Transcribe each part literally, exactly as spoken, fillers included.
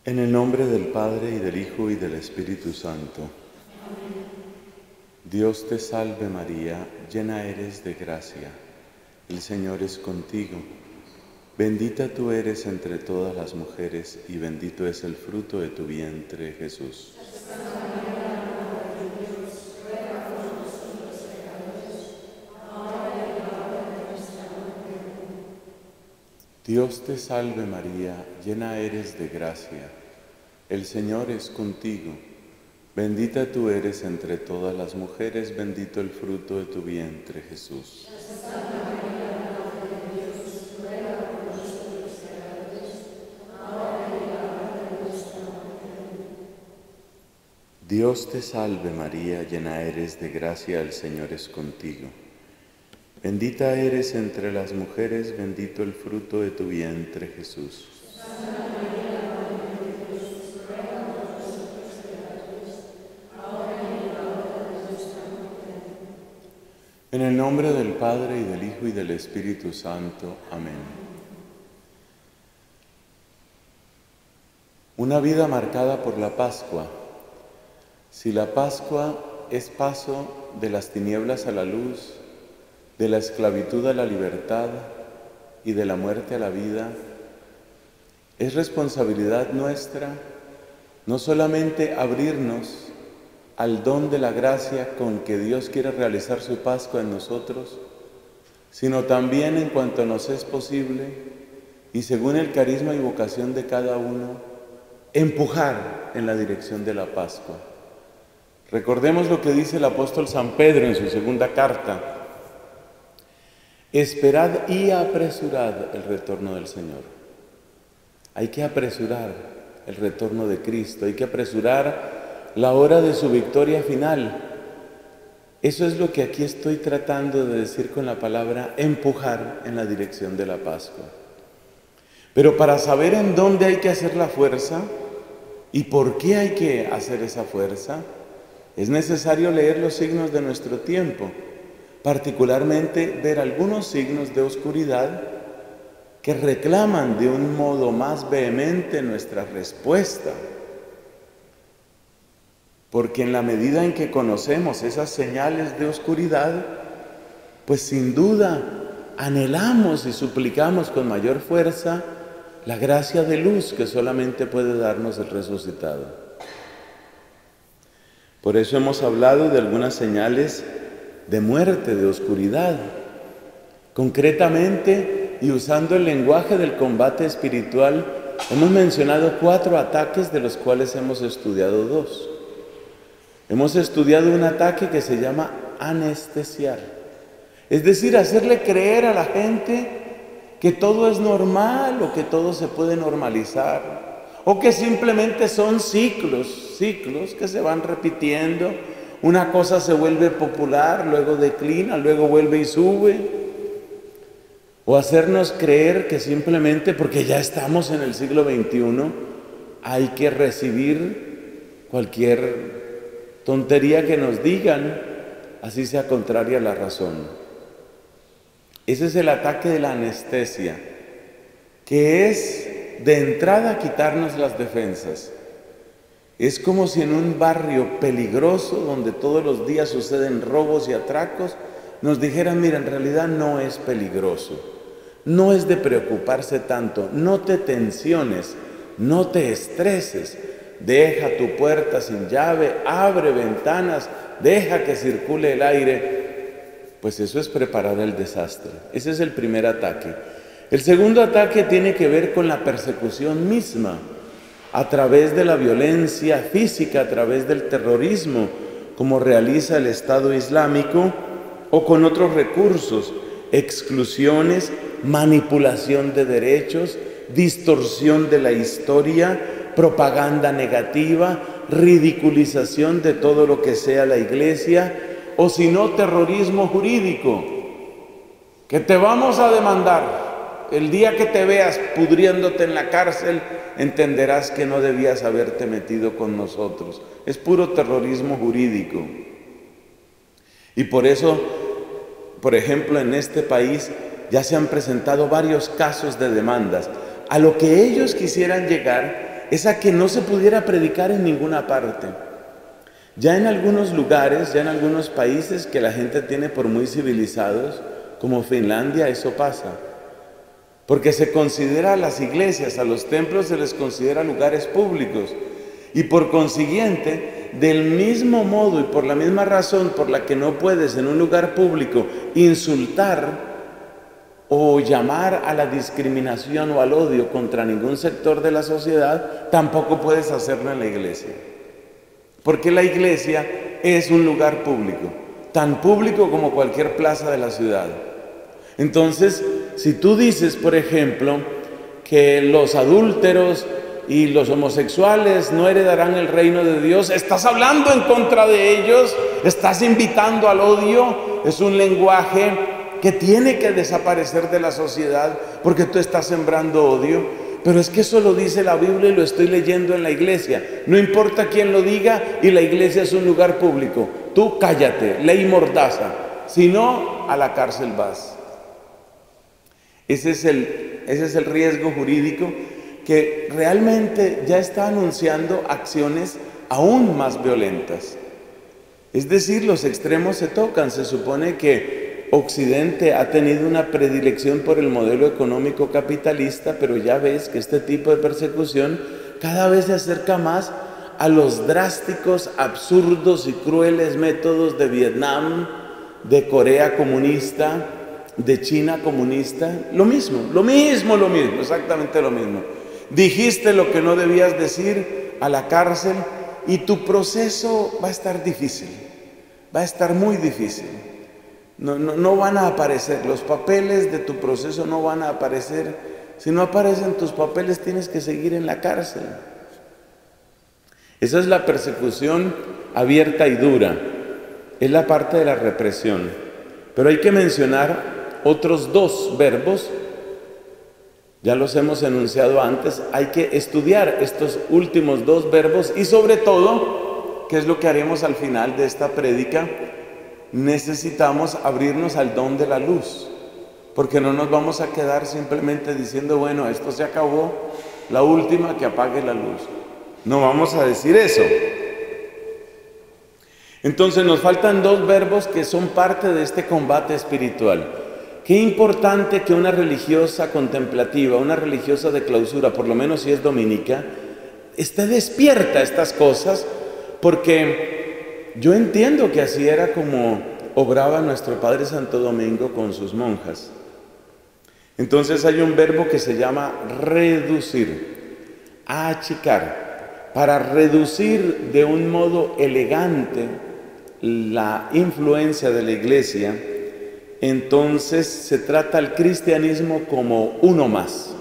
En el nombre del Padre, y del Hijo, y del Espíritu Santo. Dios te salve María, llena eres de gracia. El Señor es contigo. Bendita tú eres entre todas las mujeres, y bendito es el fruto de tu vientre, Jesús. Dios te salve María, llena eres de gracia. El Señor es contigo. Bendita tú eres entre todas las mujeres, bendito el fruto de tu vientre, Jesús. Dios te salve María, llena eres de gracia, el Señor es contigo. Bendita eres entre las mujeres, bendito el fruto de tu vientre, Jesús. En el nombre del Padre, y del Hijo, y del Espíritu Santo. Amén. Una vida marcada por la Pascua. Si la Pascua es paso de las tinieblas a la luz, de la esclavitud a la libertad y de la muerte a la vida, es responsabilidad nuestra no solamente abrirnos al don de la gracia con que Dios quiere realizar su Pascua en nosotros, sino también, en cuanto nos es posible y según el carisma y vocación de cada uno, empujar en la dirección de la Pascua. Recordemos lo que dice el apóstol San Pedro en su segunda carta: esperad y apresurad el retorno del Señor. Hay que apresurar el retorno de Cristo, hay que apresurar la hora de su victoria final. Eso es lo que aquí estoy tratando de decir con la palabra empujar en la dirección de la Pascua. Pero para saber en dónde hay que hacer la fuerza y por qué hay que hacer esa fuerza, es necesario leer los signos de nuestro tiempo, particularmente ver algunos signos de oscuridad que reclaman de un modo más vehemente nuestra respuesta. Porque en la medida en que conocemos esas señales de oscuridad, pues sin duda anhelamos y suplicamos con mayor fuerza la gracia de luz que solamente puede darnos el resucitado. Por eso hemos hablado de algunas señales de muerte, de oscuridad. Concretamente, y usando el lenguaje del combate espiritual, hemos mencionado cuatro ataques, de los cuales hemos estudiado dos. Hemos estudiado un ataque que se llama anestesiar, es decir, hacerle creer a la gente que todo es normal o que todo se puede normalizar, o que simplemente son ciclos, ciclos que se van repitiendo. Una cosa se vuelve popular, luego declina, luego vuelve y sube. O hacernos creer que simplemente porque ya estamos en el siglo veintiuno hay que recibir cualquier tontería que nos digan, así sea contraria a la razón. Ese es el ataque de la anestesia, que es de entrada quitarnos las defensas. Es como si en un barrio peligroso, donde todos los días suceden robos y atracos, nos dijeran: mira, en realidad no es peligroso, no es de preocuparse tanto, no te tensiones, no te estreses, deja tu puerta sin llave, abre ventanas, deja que circule el aire. Pues eso es preparar el desastre. Ese es el primer ataque. El segundo ataque tiene que ver con la persecución misma, a través de la violencia física, a través del terrorismo, como realiza el Estado Islámico, o con otros recursos: exclusiones, manipulación de derechos, distorsión de la historia, propaganda negativa, ridiculización de todo lo que sea la Iglesia, o si no, terrorismo jurídico, que te vamos a demandar. El día que te veas pudriéndote en la cárcel, entenderás que no debías haberte metido con nosotros. Es puro terrorismo jurídico. Y por eso, por ejemplo, en este país ya se han presentado varios casos de demandas. A lo que ellos quisieran llegar es a que no se pudiera predicar en ninguna parte. Ya en algunos lugares, ya en algunos países que la gente tiene por muy civilizados, como Finlandia, eso pasa. Porque se considera a las iglesias, a los templos se les considera lugares públicos. Y por consiguiente, del mismo modo y por la misma razón por la que no puedes en un lugar público insultar o llamar a la discriminación o al odio contra ningún sector de la sociedad, tampoco puedes hacerlo en la iglesia. Porque la iglesia es un lugar público, tan público como cualquier plaza de la ciudad. Entonces, si tú dices, por ejemplo, que los adúlteros y los homosexuales no heredarán el reino de Dios, estás hablando en contra de ellos, estás invitando al odio, es un lenguaje que tiene que desaparecer de la sociedad porque tú estás sembrando odio. Pero es que eso lo dice la Biblia y lo estoy leyendo en la iglesia. No importa quién lo diga y la iglesia es un lugar público. Tú cállate, ley mordaza, si no, a la cárcel vas. Ese es el, ese es el riesgo jurídico que realmente ya está anunciando acciones aún más violentas. Es decir, los extremos se tocan. Se supone que Occidente ha tenido una predilección por el modelo económico capitalista, pero ya ves que este tipo de persecución cada vez se acerca más a los drásticos, absurdos y crueles métodos de Vietnam, de Corea comunista, de China comunista. Lo mismo, lo mismo, lo mismo, exactamente lo mismo. Dijiste lo que no debías decir, a la cárcel, y tu proceso va a estar difícil, va a estar muy difícil. No, no, no van a aparecer, los papeles de tu proceso no van a aparecer. Si no aparecen tus papeles, tienes que seguir en la cárcel. Esa es la persecución abierta y dura, es la parte de la represión. Pero hay que mencionar otros dos verbos, ya los hemos enunciado antes. Hay que estudiar estos últimos dos verbos y sobre todo, ¿qué es lo que haremos al final de esta prédica? Necesitamos abrirnos al don de la luz, porque no nos vamos a quedar simplemente diciendo, bueno, esto se acabó, la última, que apague la luz. No vamos a decir eso. Entonces nos faltan dos verbos que son parte de este combate espiritual. Qué importante que una religiosa contemplativa, una religiosa de clausura, por lo menos si es dominica, esté despierta a estas cosas, porque yo entiendo que así era como obraba nuestro Padre Santo Domingo con sus monjas. Entonces hay un verbo que se llama reducir, achicar, para reducir de un modo elegante la influencia de la iglesia. Entonces se trata al cristianismo como uno más.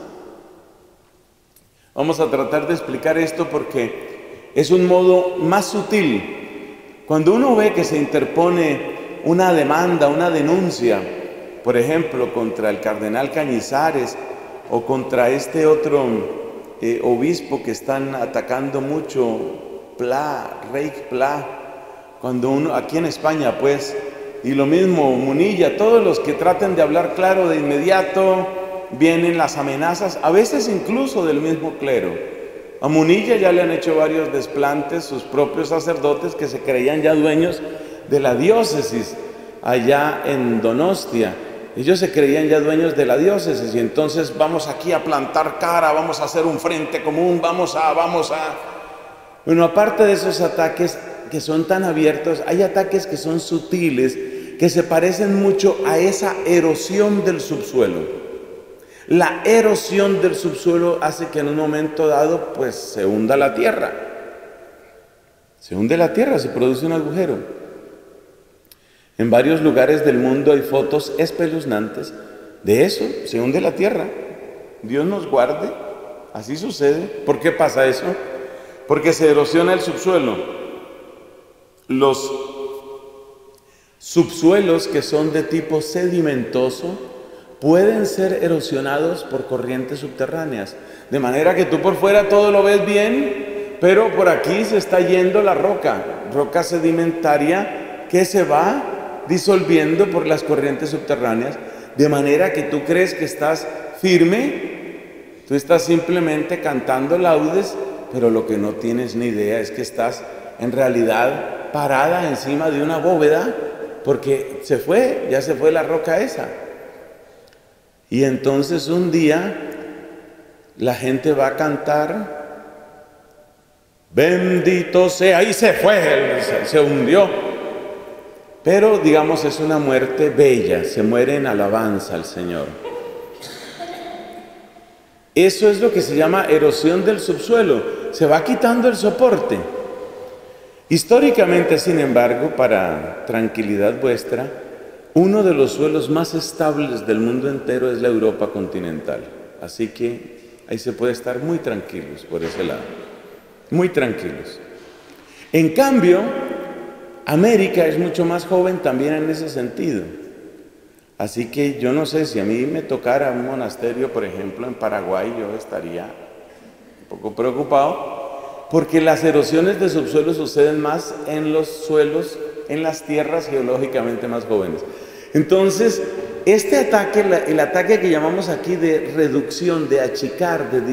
Vamos a tratar de explicar esto porque es un modo más sutil. Cuando uno ve que se interpone una demanda, una denuncia, por ejemplo, contra el cardenal Cañizares o contra este otro eh, obispo que están atacando mucho, Pla, Rey Pla, cuando uno, aquí en España pues, y lo mismo Munilla, todos los que traten de hablar claro de inmediato, vienen las amenazas, a veces incluso del mismo clero. A Munilla ya le han hecho varios desplantes sus propios sacerdotes que se creían ya dueños de la diócesis allá en Donostia. Ellos se creían ya dueños de la diócesis y entonces vamos aquí a plantar cara, vamos a hacer un frente común, vamos a, vamos a... Bueno, aparte de esos ataques que son tan abiertos, hay ataques que son sutiles, que se parecen mucho a esa erosión del subsuelo. La erosión del subsuelo hace que en un momento dado pues se hunda la tierra. Se hunde la tierra, se produce un agujero. En varios lugares del mundo hay fotos espeluznantes de eso, se hunde la tierra. Dios nos guarde, así sucede. ¿Por qué pasa eso? Porque se erosiona el subsuelo. Los subsuelos que son de tipo sedimentoso pueden ser erosionados por corrientes subterráneas, de manera que tú por fuera todo lo ves bien, pero por aquí se está yendo la roca, roca sedimentaria que se va disolviendo por las corrientes subterráneas, de manera que tú crees que estás firme, tú estás simplemente cantando laudes, pero lo que no tienes ni idea es que estás en realidad parada encima de una bóveda, porque se fue, ya se fue la roca esa. Y entonces un día la gente va a cantar, bendito sea, y se fue, se, se hundió. Pero digamos es una muerte bella, se muere en alabanza al Señor. Eso es lo que se llama erosión del subsuelo, se va quitando el soporte. Históricamente, sin embargo, para tranquilidad vuestra, uno de los suelos más estables del mundo entero es la Europa continental. Así que ahí se puede estar muy tranquilos por ese lado, muy tranquilos. En cambio, América es mucho más joven también en ese sentido. Así que yo no sé si a mí me tocara un monasterio, por ejemplo, en Paraguay, yo estaría un poco preocupado, porque las erosiones de subsuelo suceden más en los suelos, en las tierras geológicamente más jóvenes. Entonces, este ataque, el ataque que llamamos aquí de reducción, de achicar, de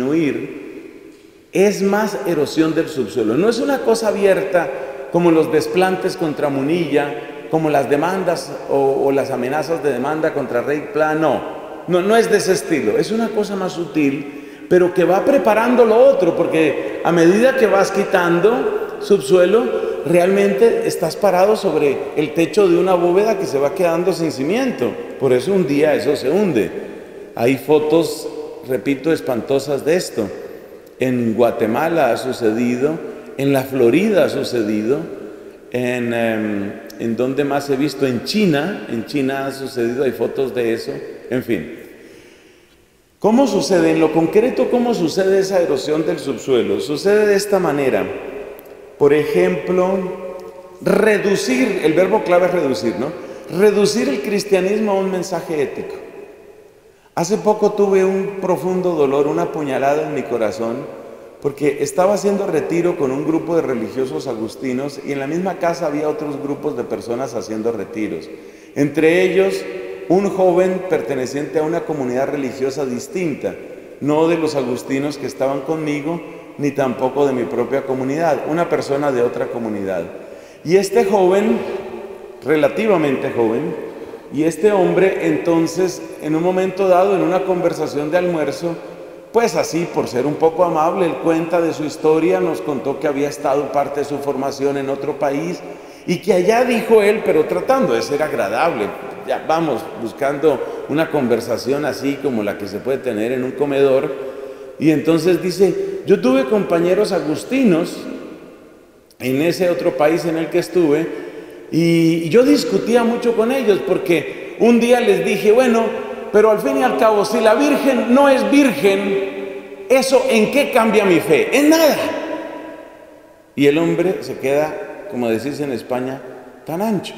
disminuir, es más erosión del subsuelo. No es una cosa abierta como los desplantes contra Munilla, como las demandas o, o las amenazas de demanda contra Rey Pla, no. no, no es de ese estilo, es una cosa más sutil, pero que va preparando lo otro, porque a medida que vas quitando subsuelo, realmente estás parado sobre el techo de una bóveda que se va quedando sin cimiento. Por eso un día eso se hunde. Hay fotos, repito, espantosas de esto. En Guatemala ha sucedido, en la Florida ha sucedido, en, eh, en donde más he visto, en China, en China ha sucedido, hay fotos de eso, en fin. ¿Cómo sucede? En lo concreto, ¿cómo sucede esa erosión del subsuelo? Sucede de esta manera. Por ejemplo, reducir, el verbo clave es reducir, ¿no? Reducir el cristianismo a un mensaje ético. Hace poco tuve un profundo dolor, una puñalada en mi corazón, porque estaba haciendo retiro con un grupo de religiosos agustinos y en la misma casa había otros grupos de personas haciendo retiros. Entre ellos, un joven perteneciente a una comunidad religiosa distinta, no de los agustinos que estaban conmigo, ni tampoco de mi propia comunidad, una persona de otra comunidad. Y este joven, relativamente joven, y este hombre entonces, en un momento dado, en una conversación de almuerzo, pues así, por ser un poco amable, él cuenta de su historia, nos contó que había estado parte de su formación en otro país, y que allá, dijo él, pero tratando de ser agradable, ya vamos, buscando una conversación así como la que se puede tener en un comedor, y entonces dice, yo tuve compañeros agustinos en ese otro país en el que estuve, y yo discutía mucho con ellos, porque un día les dije, bueno, pero al fin y al cabo, si la Virgen no es virgen, ¿eso en qué cambia mi fe? En nada. Y el hombre se queda, como decís en España, tan ancho.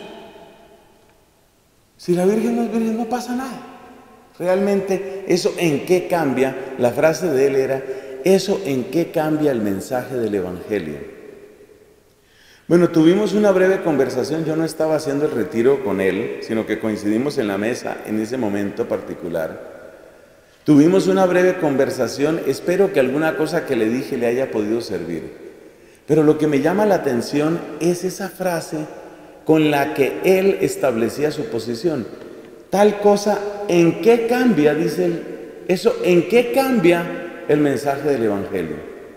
Si la Virgen no es virgen, no pasa nada. Realmente, ¿eso en qué cambia? La frase de él era, ¿eso en qué cambia el mensaje del Evangelio? Bueno, tuvimos una breve conversación, yo no estaba haciendo el retiro con él, sino que coincidimos en la mesa en ese momento particular. Tuvimos una breve conversación, espero que alguna cosa que le dije le haya podido servir. Pero lo que me llama la atención es esa frase con la que él establecía su posición. Tal cosa, ¿en qué cambia? Dice él, eso, ¿en qué cambia el mensaje del Evangelio?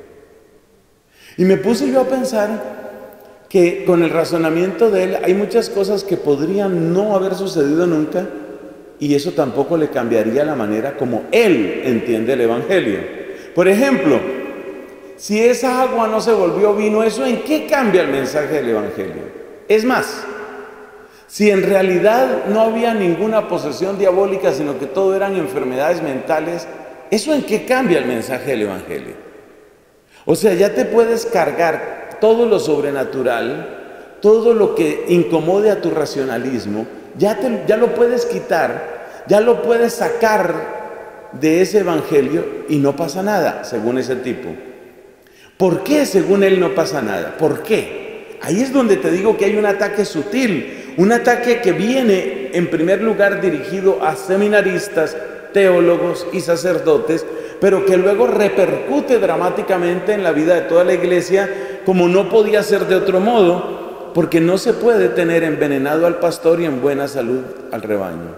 Y me puse yo a pensar que con el razonamiento de él hay muchas cosas que podrían no haber sucedido nunca y eso tampoco le cambiaría la manera como él entiende el Evangelio. Por ejemplo, si esa agua no se volvió vino, ¿eso en qué cambia el mensaje del Evangelio? Es más, si en realidad no había ninguna posesión diabólica, sino que todo eran enfermedades mentales, ¿eso en qué cambia el mensaje del Evangelio? O sea, ya te puedes cargar todo lo sobrenatural, todo lo que incomode a tu racionalismo, ya, te, ya lo puedes quitar, ya lo puedes sacar de ese evangelio y no pasa nada, según ese tipo. ¿Por qué según él no pasa nada? ¿Por qué? Ahí es donde te digo que hay un ataque sutil, un ataque que viene en primer lugar dirigido a seminaristas, teólogos y sacerdotes, pero que luego repercute dramáticamente en la vida de toda la iglesia, como no podía ser de otro modo, porque no se puede tener envenenado al pastor y en buena salud al rebaño.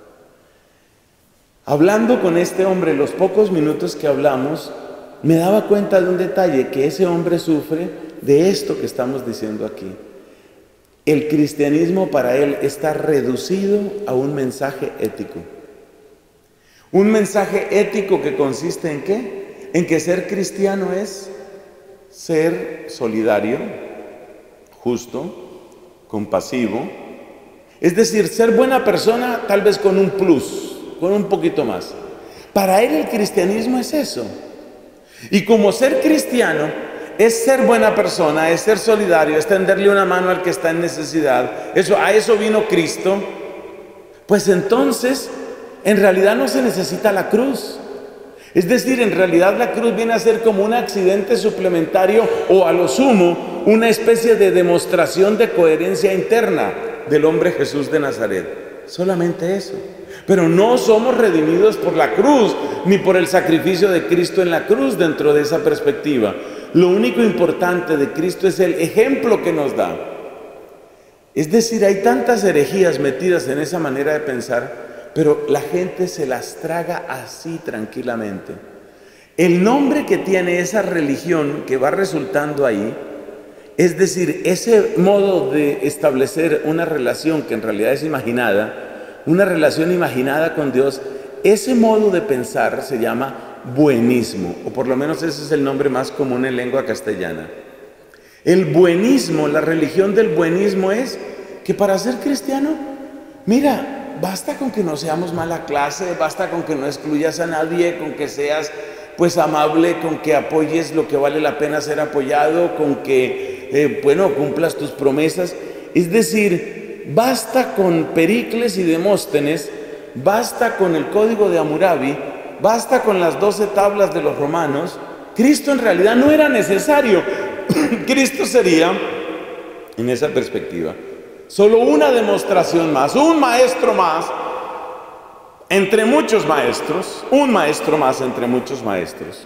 Hablando con este hombre, los pocos minutos que hablamos, me daba cuenta de un detalle, que ese hombre sufre de esto que estamos diciendo aquí. El cristianismo para él está reducido a un mensaje ético. Un mensaje ético que consiste en ¿qué? En que ser cristiano es ser solidario, justo, compasivo. Es decir, ser buena persona tal vez con un plus, con un poquito más. Para él el cristianismo es eso. Y como ser cristiano es ser buena persona, es ser solidario, es tenderle una mano al que está en necesidad, eso, a eso vino Cristo, pues entonces en realidad no se necesita la cruz. Es decir, en realidad la cruz viene a ser como un accidente suplementario o a lo sumo una especie de demostración de coherencia interna del hombre Jesús de Nazaret. Solamente eso. Pero no somos redimidos por la cruz, ni por el sacrificio de Cristo en la cruz dentro de esa perspectiva. Lo único importante de Cristo es el ejemplo que nos da. Es decir, hay tantas herejías metidas en esa manera de pensar, pero la gente se las traga así tranquilamente. El nombre que tiene esa religión que va resultando ahí, es decir, ese modo de establecer una relación que en realidad es imaginada, una relación imaginada con Dios, ese modo de pensar se llama buenismo, o por lo menos ese es el nombre más común en lengua castellana. El buenismo, la religión del buenismo es que para ser cristiano, mira, basta con que no seamos mala clase, basta con que no excluyas a nadie, con que seas pues amable, con que apoyes lo que vale la pena ser apoyado, con que, eh, bueno, cumplas tus promesas. Es decir, basta con Pericles y Demóstenes, basta con el código de Hammurabi, basta con las doce tablas de los romanos. Cristo en realidad no era necesario. Cristo sería, en esa perspectiva, solo una demostración más, un maestro más entre muchos maestros, un maestro más entre muchos maestros.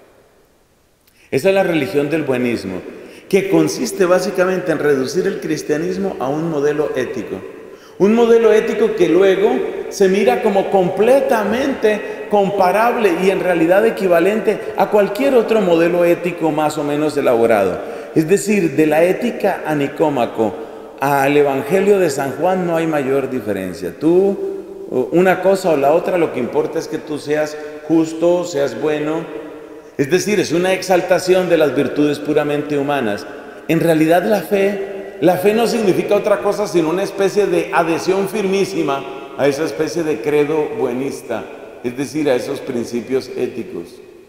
Esa es la religión del buenismo, que consiste básicamente en reducir el cristianismo a un modelo ético. Un modelo ético que luego se mira como completamente comparable y en realidad equivalente a cualquier otro modelo ético más o menos elaborado. Es decir, de la ética a Nicómaco al Evangelio de San Juan no hay mayor diferencia. Tú, una cosa o la otra, lo que importa es que tú seas justo, seas bueno. Es decir, es una exaltación de las virtudes puramente humanas. En realidad la fe, la fe no significa otra cosa sino una especie de adhesión firmísima a esa especie de credo buenista, es decir, a esos principios éticos.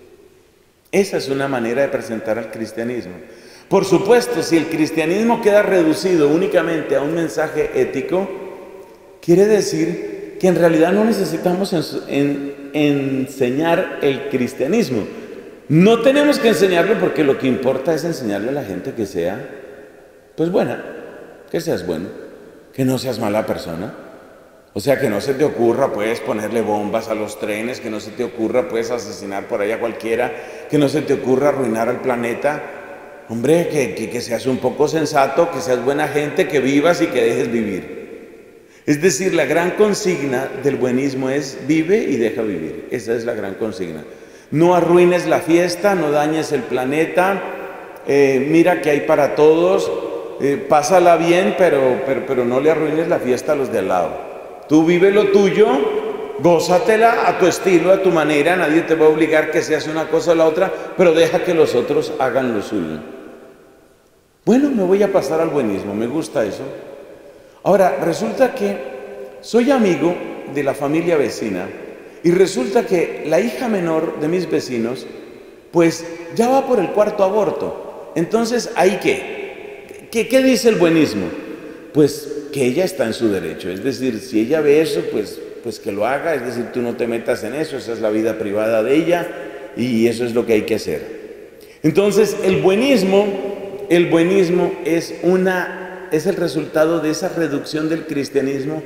Esa es una manera de presentar al cristianismo. Por supuesto, si el cristianismo queda reducido únicamente a un mensaje ético, quiere decir que en realidad no necesitamos en, en, enseñar el cristianismo. No tenemos que enseñarlo porque lo que importa es enseñarle a la gente que sea, pues buena, que seas bueno, que no seas mala persona. O sea, que no se te ocurra, pues, ponerle bombas a los trenes, que no se te ocurra, pues, asesinar por ahí a cualquiera, que no se te ocurra arruinar al planeta. Hombre, que, que, que seas un poco sensato, que seas buena gente, que vivas y que dejes vivir. Es decir, la gran consigna del buenismo es vive y deja vivir. Esa es la gran consigna. No arruines la fiesta, no dañes el planeta, eh, mira que hay para todos, eh, pásala bien, pero, pero, pero no le arruines la fiesta a los de al lado. Tú vive lo tuyo, gózatela a tu estilo, a tu manera, nadie te va a obligar que seas una cosa o la otra, pero deja que los otros hagan lo suyo. Bueno, me voy a pasar al buenismo, me gusta eso. Ahora, resulta que soy amigo de la familia vecina y resulta que la hija menor de mis vecinos, pues ya va por el cuarto aborto. Entonces, ¿ahí qué? ¿Qué, qué dice el buenismo? Pues que ella está en su derecho, es decir, si ella ve eso, pues, pues que lo haga, es decir, tú no te metas en eso, esa es la vida privada de ella y eso es lo que hay que hacer. Entonces, el buenismo, el buenismo es, una, es el resultado de esa reducción del cristianismo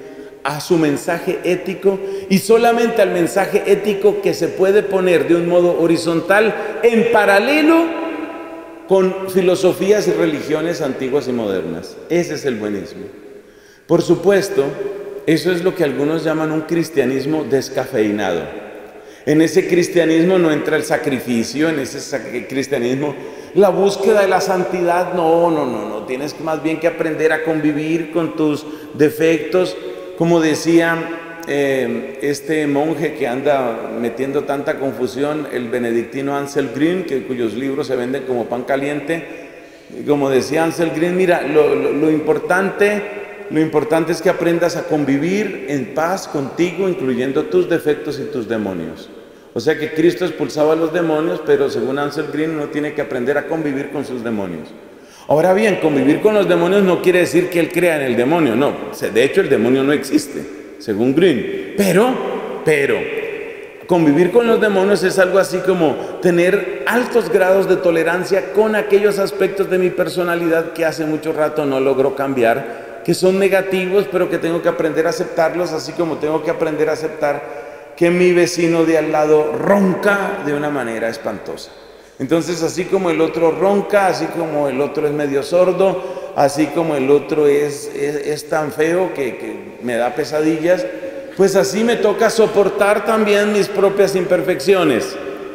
a su mensaje ético y solamente al mensaje ético que se puede poner de un modo horizontal en paralelo con filosofías y religiones antiguas y modernas. Ese es el buenismo. Por supuesto, eso es lo que algunos llaman un cristianismo descafeinado. En ese cristianismo no entra el sacrificio, en ese cristianismo la búsqueda de la santidad, no, no, no, no, tienes más bien que aprender a convivir con tus defectos. Como decía eh, este monje que anda metiendo tanta confusión, el benedictino Ansel Green, que, cuyos libros se venden como pan caliente, como decía Ansel Green, mira, lo, lo, lo importante, lo importante es que aprendas a convivir en paz contigo, incluyendo tus defectos y tus demonios. O sea que Cristo expulsaba a los demonios, pero según Ansel Green uno tiene que aprender a convivir con sus demonios. Ahora bien, convivir con los demonios no quiere decir que él crea en el demonio, no. De hecho, el demonio no existe, según Green. Pero, pero, convivir con los demonios es algo así como tener altos grados de tolerancia con aquellos aspectos de mi personalidad que hace mucho rato no logro cambiar, que son negativos, pero que tengo que aprender a aceptarlos, así como tengo que aprender a aceptar que mi vecino de al lado ronca de una manera espantosa. Entonces, así como el otro ronca, así como el otro es medio sordo, así como el otro es, es, es tan feo que, que me da pesadillas, pues así me toca soportar también mis propias imperfecciones.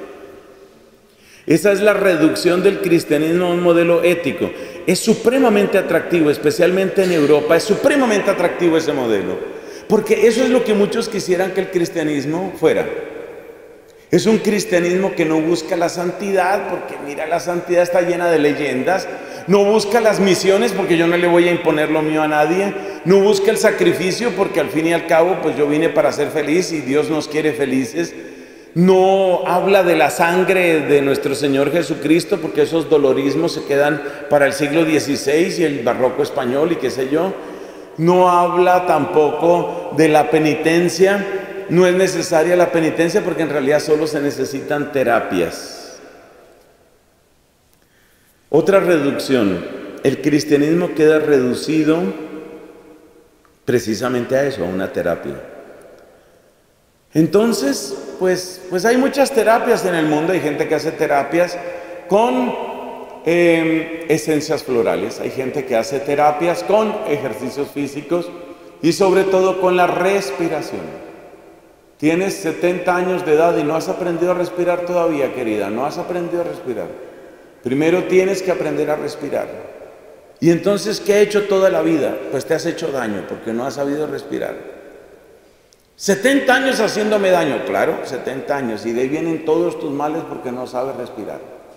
Esa es la reducción del cristianismo a un modelo ético. Es supremamente atractivo, especialmente en Europa, es supremamente atractivo ese modelo, porque eso es lo que muchos quisieran que el cristianismo fuera. Es un cristianismo que no busca la santidad, porque mira, la santidad está llena de leyendas. No busca las misiones, porque yo no le voy a imponer lo mío a nadie. No busca el sacrificio, porque al fin y al cabo, pues yo vine para ser feliz y Dios nos quiere felices. No habla de la sangre de nuestro Señor Jesucristo, porque esos dolorismos se quedan para el siglo dieciséis y el barroco español y qué sé yo. No habla tampoco de la penitencia. No es necesaria la penitencia porque en realidad solo se necesitan terapias. Otra reducción, el cristianismo queda reducido precisamente a eso, a una terapia. Entonces, pues, pues hay muchas terapias en el mundo, hay gente que hace terapias con eh, esencias florales, hay gente que hace terapias con ejercicios físicos y sobre todo con la respiración. Tienes setenta años de edad y no has aprendido a respirar todavía, querida, no has aprendido a respirar. Primero tienes que aprender a respirar. Y entonces, ¿qué he hecho toda la vida? Pues te has hecho daño porque no has sabido respirar. setenta años haciéndome daño, claro, setenta años, y de ahí vienen todos tus males porque no sabes respirar.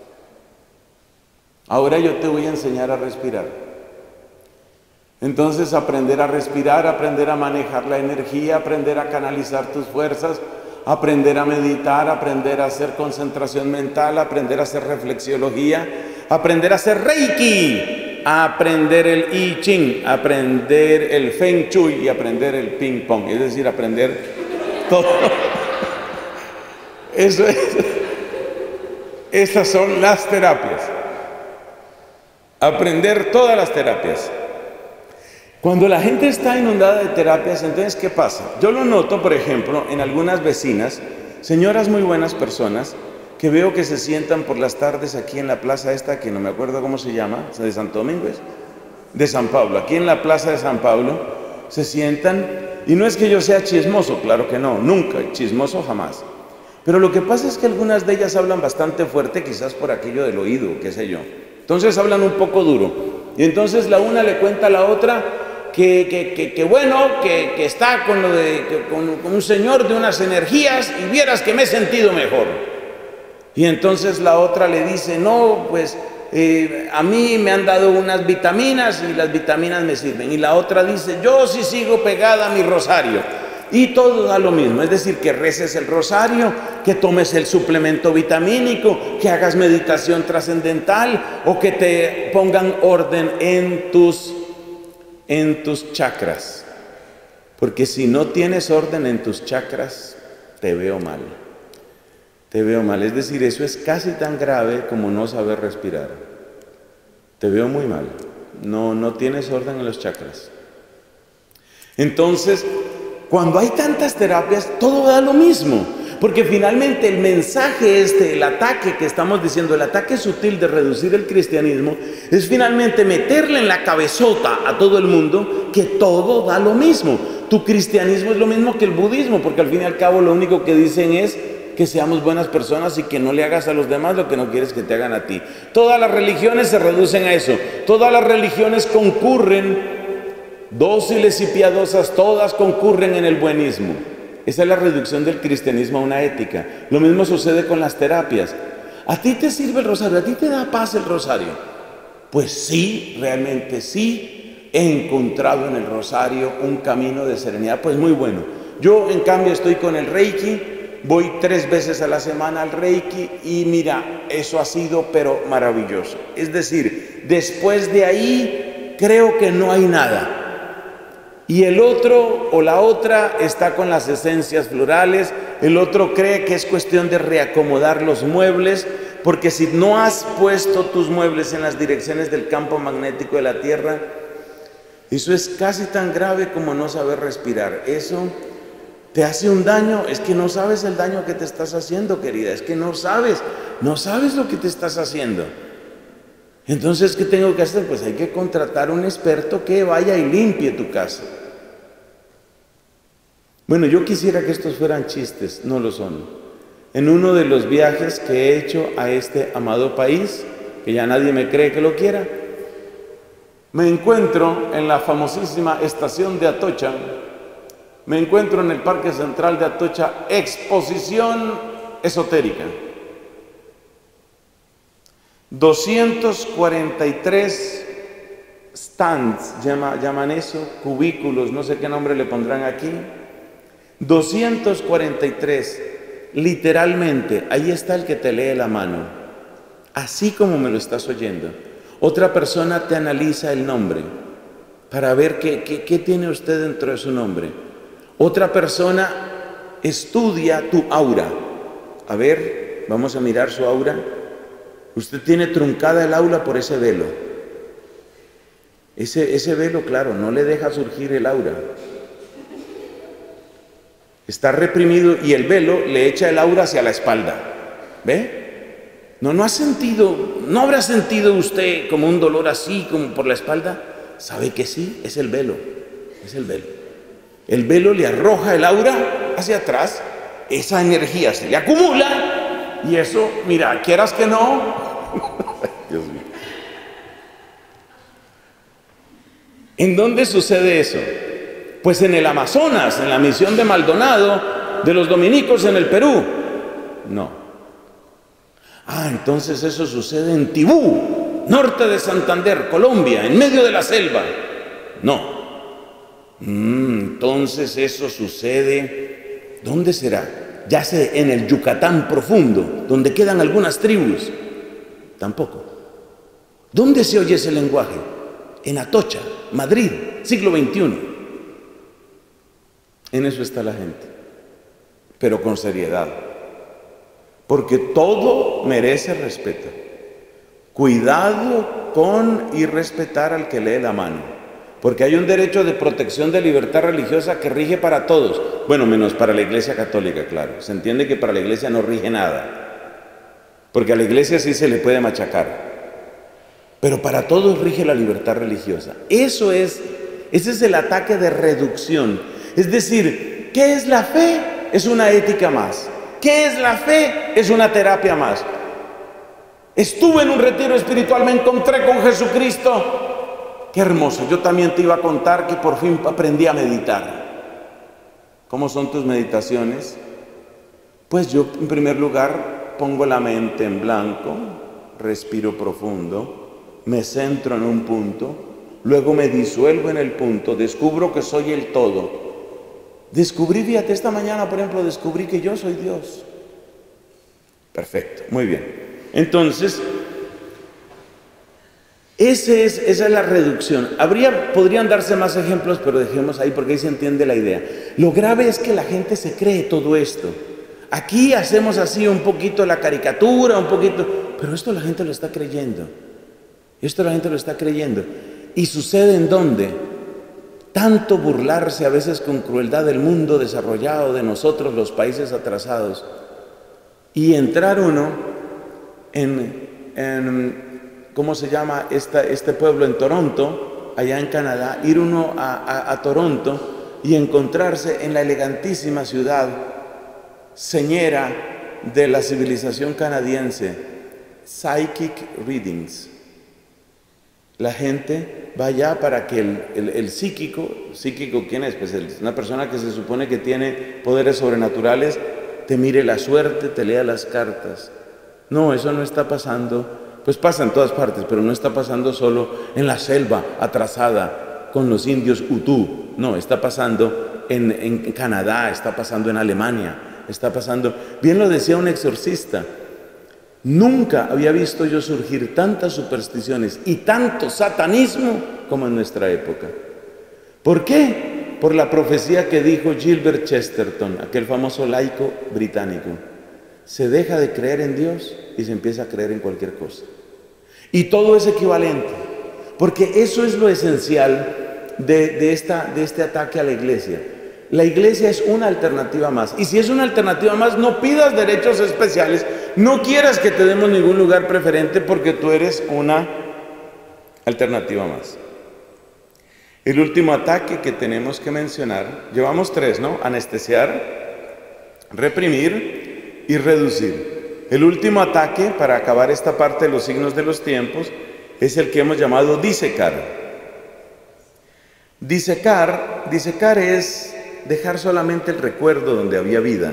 Ahora yo te voy a enseñar a respirar. Entonces, aprender a respirar, aprender a manejar la energía, aprender a canalizar tus fuerzas, aprender a meditar, aprender a hacer concentración mental, aprender a hacer reflexiología, aprender a hacer reiki, aprender el I Ching, aprender el Feng Shui y aprender el Ping Pong, es decir, aprender todo. Eso es. Esas son las terapias. Aprender todas las terapias. Cuando la gente está inundada de terapias, entonces, ¿qué pasa? Yo lo noto, por ejemplo, en algunas vecinas, señoras muy buenas personas, que veo que se sientan por las tardes aquí en la plaza esta, que no me acuerdo cómo se llama, de Santo Domingo, ¿es? De San Pablo, aquí en la plaza de San Pablo, se sientan, y no es que yo sea chismoso, claro que no, nunca, chismoso jamás. Pero lo que pasa es que algunas de ellas hablan bastante fuerte, quizás por aquello del oído, qué sé yo. Entonces hablan un poco duro. Y entonces la una le cuenta a la otra que, que, que, que bueno, que, que está con, lo de, que, con, con un señor de unas energías y vieras que me he sentido mejor. Y entonces la otra le dice, no, pues eh, a mí me han dado unas vitaminas y las vitaminas me sirven. Y la otra dice, yo sí sigo pegada a mi rosario. Y todo da lo mismo, es decir, que reces el rosario, que tomes el suplemento vitamínico, que hagas meditación trascendental o que te pongan orden en tus, en tus chakras. Porque si no tienes orden en tus chakras, te veo mal. Te veo mal, es decir, eso es casi tan grave como no saber respirar. Te veo muy mal, no, no tienes orden en los chakras. Entonces, Cuando hay tantas terapias, todo da lo mismo. Porque finalmente el mensaje este, el ataque que estamos diciendo, el ataque sutil de reducir el cristianismo, es finalmente meterle en la cabezota a todo el mundo que todo da lo mismo. Tu cristianismo es lo mismo que el budismo, porque al fin y al cabo lo único que dicen es que seamos buenas personas y que no le hagas a los demás lo que no quieres que te hagan a ti. Todas las religiones se reducen a eso. Todas las religiones concurren, dóciles y piadosas, todas concurren en el buenismo. Esa es la reducción del cristianismo a una ética. Lo mismo sucede con las terapias. ¿A ti te sirve el rosario? ¿A ti te da paz el rosario? Pues sí, realmente sí. He encontrado en el rosario un camino de serenidad, pues muy bueno. Yo, en cambio, estoy con el Reiki, voy tres veces a la semana al Reiki y mira, eso ha sido pero maravilloso. Es decir, después de ahí creo que no hay nada. Y el otro o la otra está con las esencias florales, el otro cree que es cuestión de reacomodar los muebles, porque si no has puesto tus muebles en las direcciones del campo magnético de la Tierra, eso es casi tan grave como no saber respirar. Eso te hace un daño, es que no sabes el daño que te estás haciendo, querida, es que no sabes, no sabes lo que te estás haciendo. Entonces, ¿qué tengo que hacer? Pues hay que contratar un experto que vaya y limpie tu casa. Bueno, yo quisiera que estos fueran chistes, no lo son. En uno de los viajes que he hecho a este amado país, que ya nadie me cree que lo quiera, me encuentro en la famosísima estación de Atocha, me encuentro en el Parque Central de Atocha, exposición esotérica. doscientos cuarenta y tres stands, llama, llaman eso, cubículos, no sé qué nombre le pondrán aquí. doscientos cuarenta y tres, literalmente, ahí está el que te lee la mano, así como me lo estás oyendo. Otra persona te analiza el nombre para ver qué, qué, qué tiene usted dentro de su nombre. Otra persona estudia tu aura. A ver, vamos a mirar su aura. Usted tiene truncada el aura por ese velo. Ese, ese velo, claro, no le deja surgir el aura. Está reprimido y el velo le echa el aura hacia la espalda. ¿Ve? No, no ha sentido, no habrá sentido usted como un dolor así, como por la espalda. ¿Sabe que sí? Es el velo, es el velo. El velo le arroja el aura hacia atrás, esa energía se le acumula y eso, mira, quieras que no. Dios mío. ¿En dónde sucede eso? Pues en el Amazonas, en la misión de Maldonado, de los dominicos en el Perú. No. Ah, entonces eso sucede en Tibú, norte de Santander, Colombia, en medio de la selva. No. Mm, entonces eso sucede, ¿dónde será? Ya sé, en el Yucatán profundo, donde quedan algunas tribus. Tampoco. ¿Dónde se oye ese lenguaje? En Atocha, Madrid, siglo veintiuno. En eso está la gente, pero con seriedad, porque todo merece respeto. Cuidado con irrespetar al que lee la mano, porque hay un derecho de protección de libertad religiosa que rige para todos, bueno, menos para la Iglesia Católica, claro. Se entiende que para la Iglesia no rige nada, porque a la Iglesia sí se le puede machacar, pero para todos rige la libertad religiosa. Eso es, ese es el ataque de reducción. Es decir, ¿qué es la fe? Es una ética más. ¿Qué es la fe? Es una terapia más. Estuve en un retiro espiritual, me encontré con Jesucristo. Qué hermoso. Yo también te iba a contar que por fin aprendí a meditar. ¿Cómo son tus meditaciones? Pues yo, en primer lugar, pongo la mente en blanco, respiro profundo, me centro en un punto, luego me disuelvo en el punto, descubro que soy el todo. Descubrí, fíjate, esta mañana, por ejemplo, descubrí que yo soy Dios. Perfecto, muy bien. Entonces, ese es, esa es la reducción. Habría, podrían darse más ejemplos, pero dejemos ahí porque ahí se entiende la idea. Lo grave es que la gente se cree todo esto. Aquí hacemos así un poquito la caricatura, un poquito, pero esto la gente lo está creyendo. Esto la gente lo está creyendo. ¿Y sucede en dónde? tanto burlarse a veces con crueldad del mundo desarrollado, de nosotros los países atrasados, y entrar uno en, en ¿cómo se llama esta, este pueblo? En Toronto, allá en Canadá, ir uno a, a, a Toronto y encontrarse en la elegantísima ciudad señera de la civilización canadiense, Psychic Readings. La gente va allá para que el, el, el psíquico, ¿psíquico quién es? Pues es una persona que se supone que tiene poderes sobrenaturales, te mire la suerte, te lea las cartas. No, eso no está pasando, pues pasa en todas partes, pero no está pasando solo en la selva atrasada con los indios Utú. No, está pasando en, en Canadá, está pasando en Alemania, está pasando... Bien lo decía un exorcista, nunca había visto yo surgir tantas supersticiones y tanto satanismo como en nuestra época. ¿Por qué? Por la profecía que dijo Gilbert Chesterton, aquel famoso laico británico. Se deja de creer en Dios y se empieza a creer en cualquier cosa. Y todo es equivalente, porque eso es lo esencial de, de, esta, de este ataque a la iglesia. La iglesia es una alternativa más. Y si es una alternativa más, no pidas derechos especiales, no quieras que te demos ningún lugar preferente porque tú eres una alternativa más. El último ataque que tenemos que mencionar, llevamos tres, ¿no? Anestesiar, reprimir y reducir. El último ataque, para acabar esta parte de los signos de los tiempos, es el que hemos llamado disecar. Disecar, disecar es dejar solamente el recuerdo donde había vida.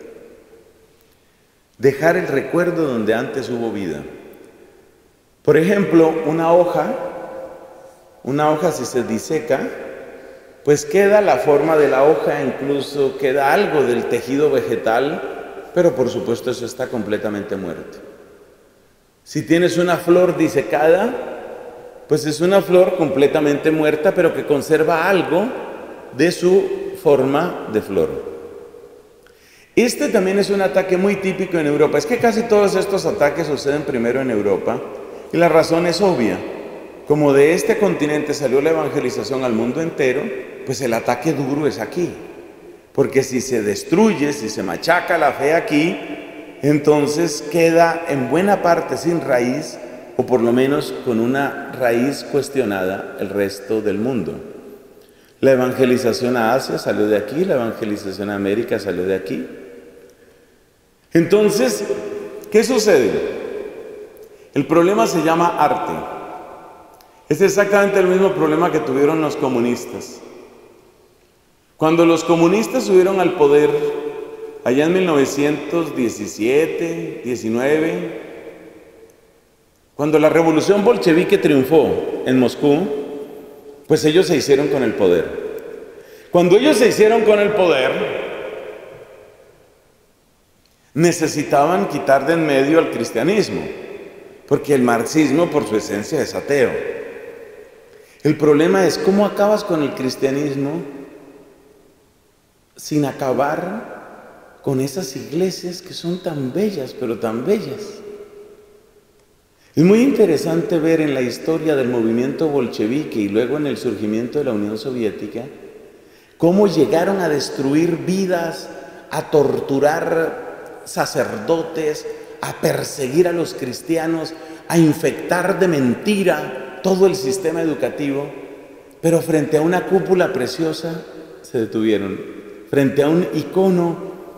Dejar el recuerdo donde antes hubo vida. Por ejemplo, una hoja, una hoja si se diseca, pues queda la forma de la hoja, incluso queda algo del tejido vegetal, pero por supuesto eso está completamente muerto. Si tienes una flor disecada, pues es una flor completamente muerta, pero que conserva algo de su forma de flor. Este también es un ataque muy típico en Europa. Es que casi todos estos ataques suceden primero en Europa, y la razón es obvia. Como de este continente salió la evangelización al mundo entero, pues el ataque duro es aquí. Porque si se destruye, si se machaca la fe aquí, entonces queda en buena parte sin raíz, o por lo menos con una raíz cuestionada el resto del mundo. La evangelización a Asia salió de aquí, la evangelización a América salió de aquí. Entonces, ¿qué sucede? El problema se llama arte. Es exactamente el mismo problema que tuvieron los comunistas. Cuando los comunistas subieron al poder, allá en mil novecientos diecisiete, diecinueve, cuando la revolución bolchevique triunfó en Moscú, pues ellos se hicieron con el poder. Cuando ellos se hicieron con el poder, necesitaban quitar de en medio al cristianismo, porque el marxismo por su esencia es ateo. El problema es cómo acabas con el cristianismo sin acabar con esas iglesias que son tan bellas, pero tan bellas. Es muy interesante ver en la historia del movimiento bolchevique y luego en el surgimiento de la Unión Soviética cómo llegaron a destruir vidas, a torturar sacerdotes, a perseguir a los cristianos, a infectar de mentira todo el sistema educativo, pero frente a una cúpula preciosa se detuvieron, frente a un icono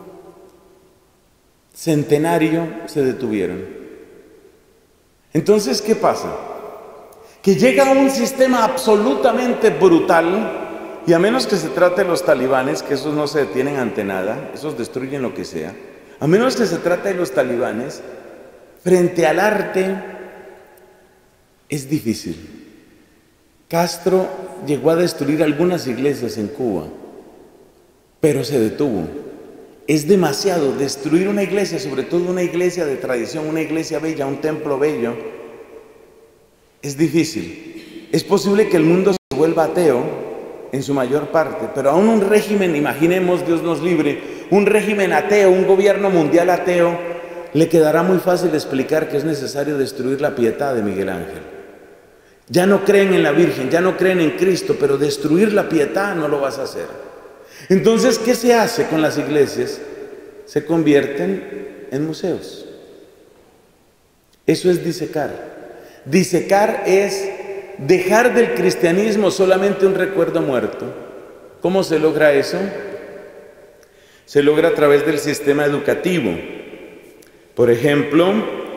centenario se detuvieron. Entonces, ¿qué pasa? Que llega un sistema absolutamente brutal, y a menos que se trate de los talibanes, que esos no se detienen ante nada, esos destruyen lo que sea, a menos que se trate de los talibanes, frente al arte es difícil. Castro llegó a destruir algunas iglesias en Cuba, pero se detuvo. Es demasiado destruir una iglesia, sobre todo una iglesia de tradición, una iglesia bella, un templo bello. Es difícil. Es posible que el mundo se vuelva ateo en su mayor parte, pero aún un régimen, imaginemos, Dios nos libre, un régimen ateo, un gobierno mundial ateo, le quedará muy fácil explicar que es necesario destruir la pietad de Miguel Ángel. Ya no creen en la Virgen, ya no creen en Cristo, pero destruir la pietad no lo vas a hacer. Entonces, ¿qué se hace con las iglesias? Se convierten en museos. Eso es disecar. Disecar es dejar del cristianismo solamente un recuerdo muerto. ¿Cómo se logra eso? Se logra a través del sistema educativo. Por ejemplo,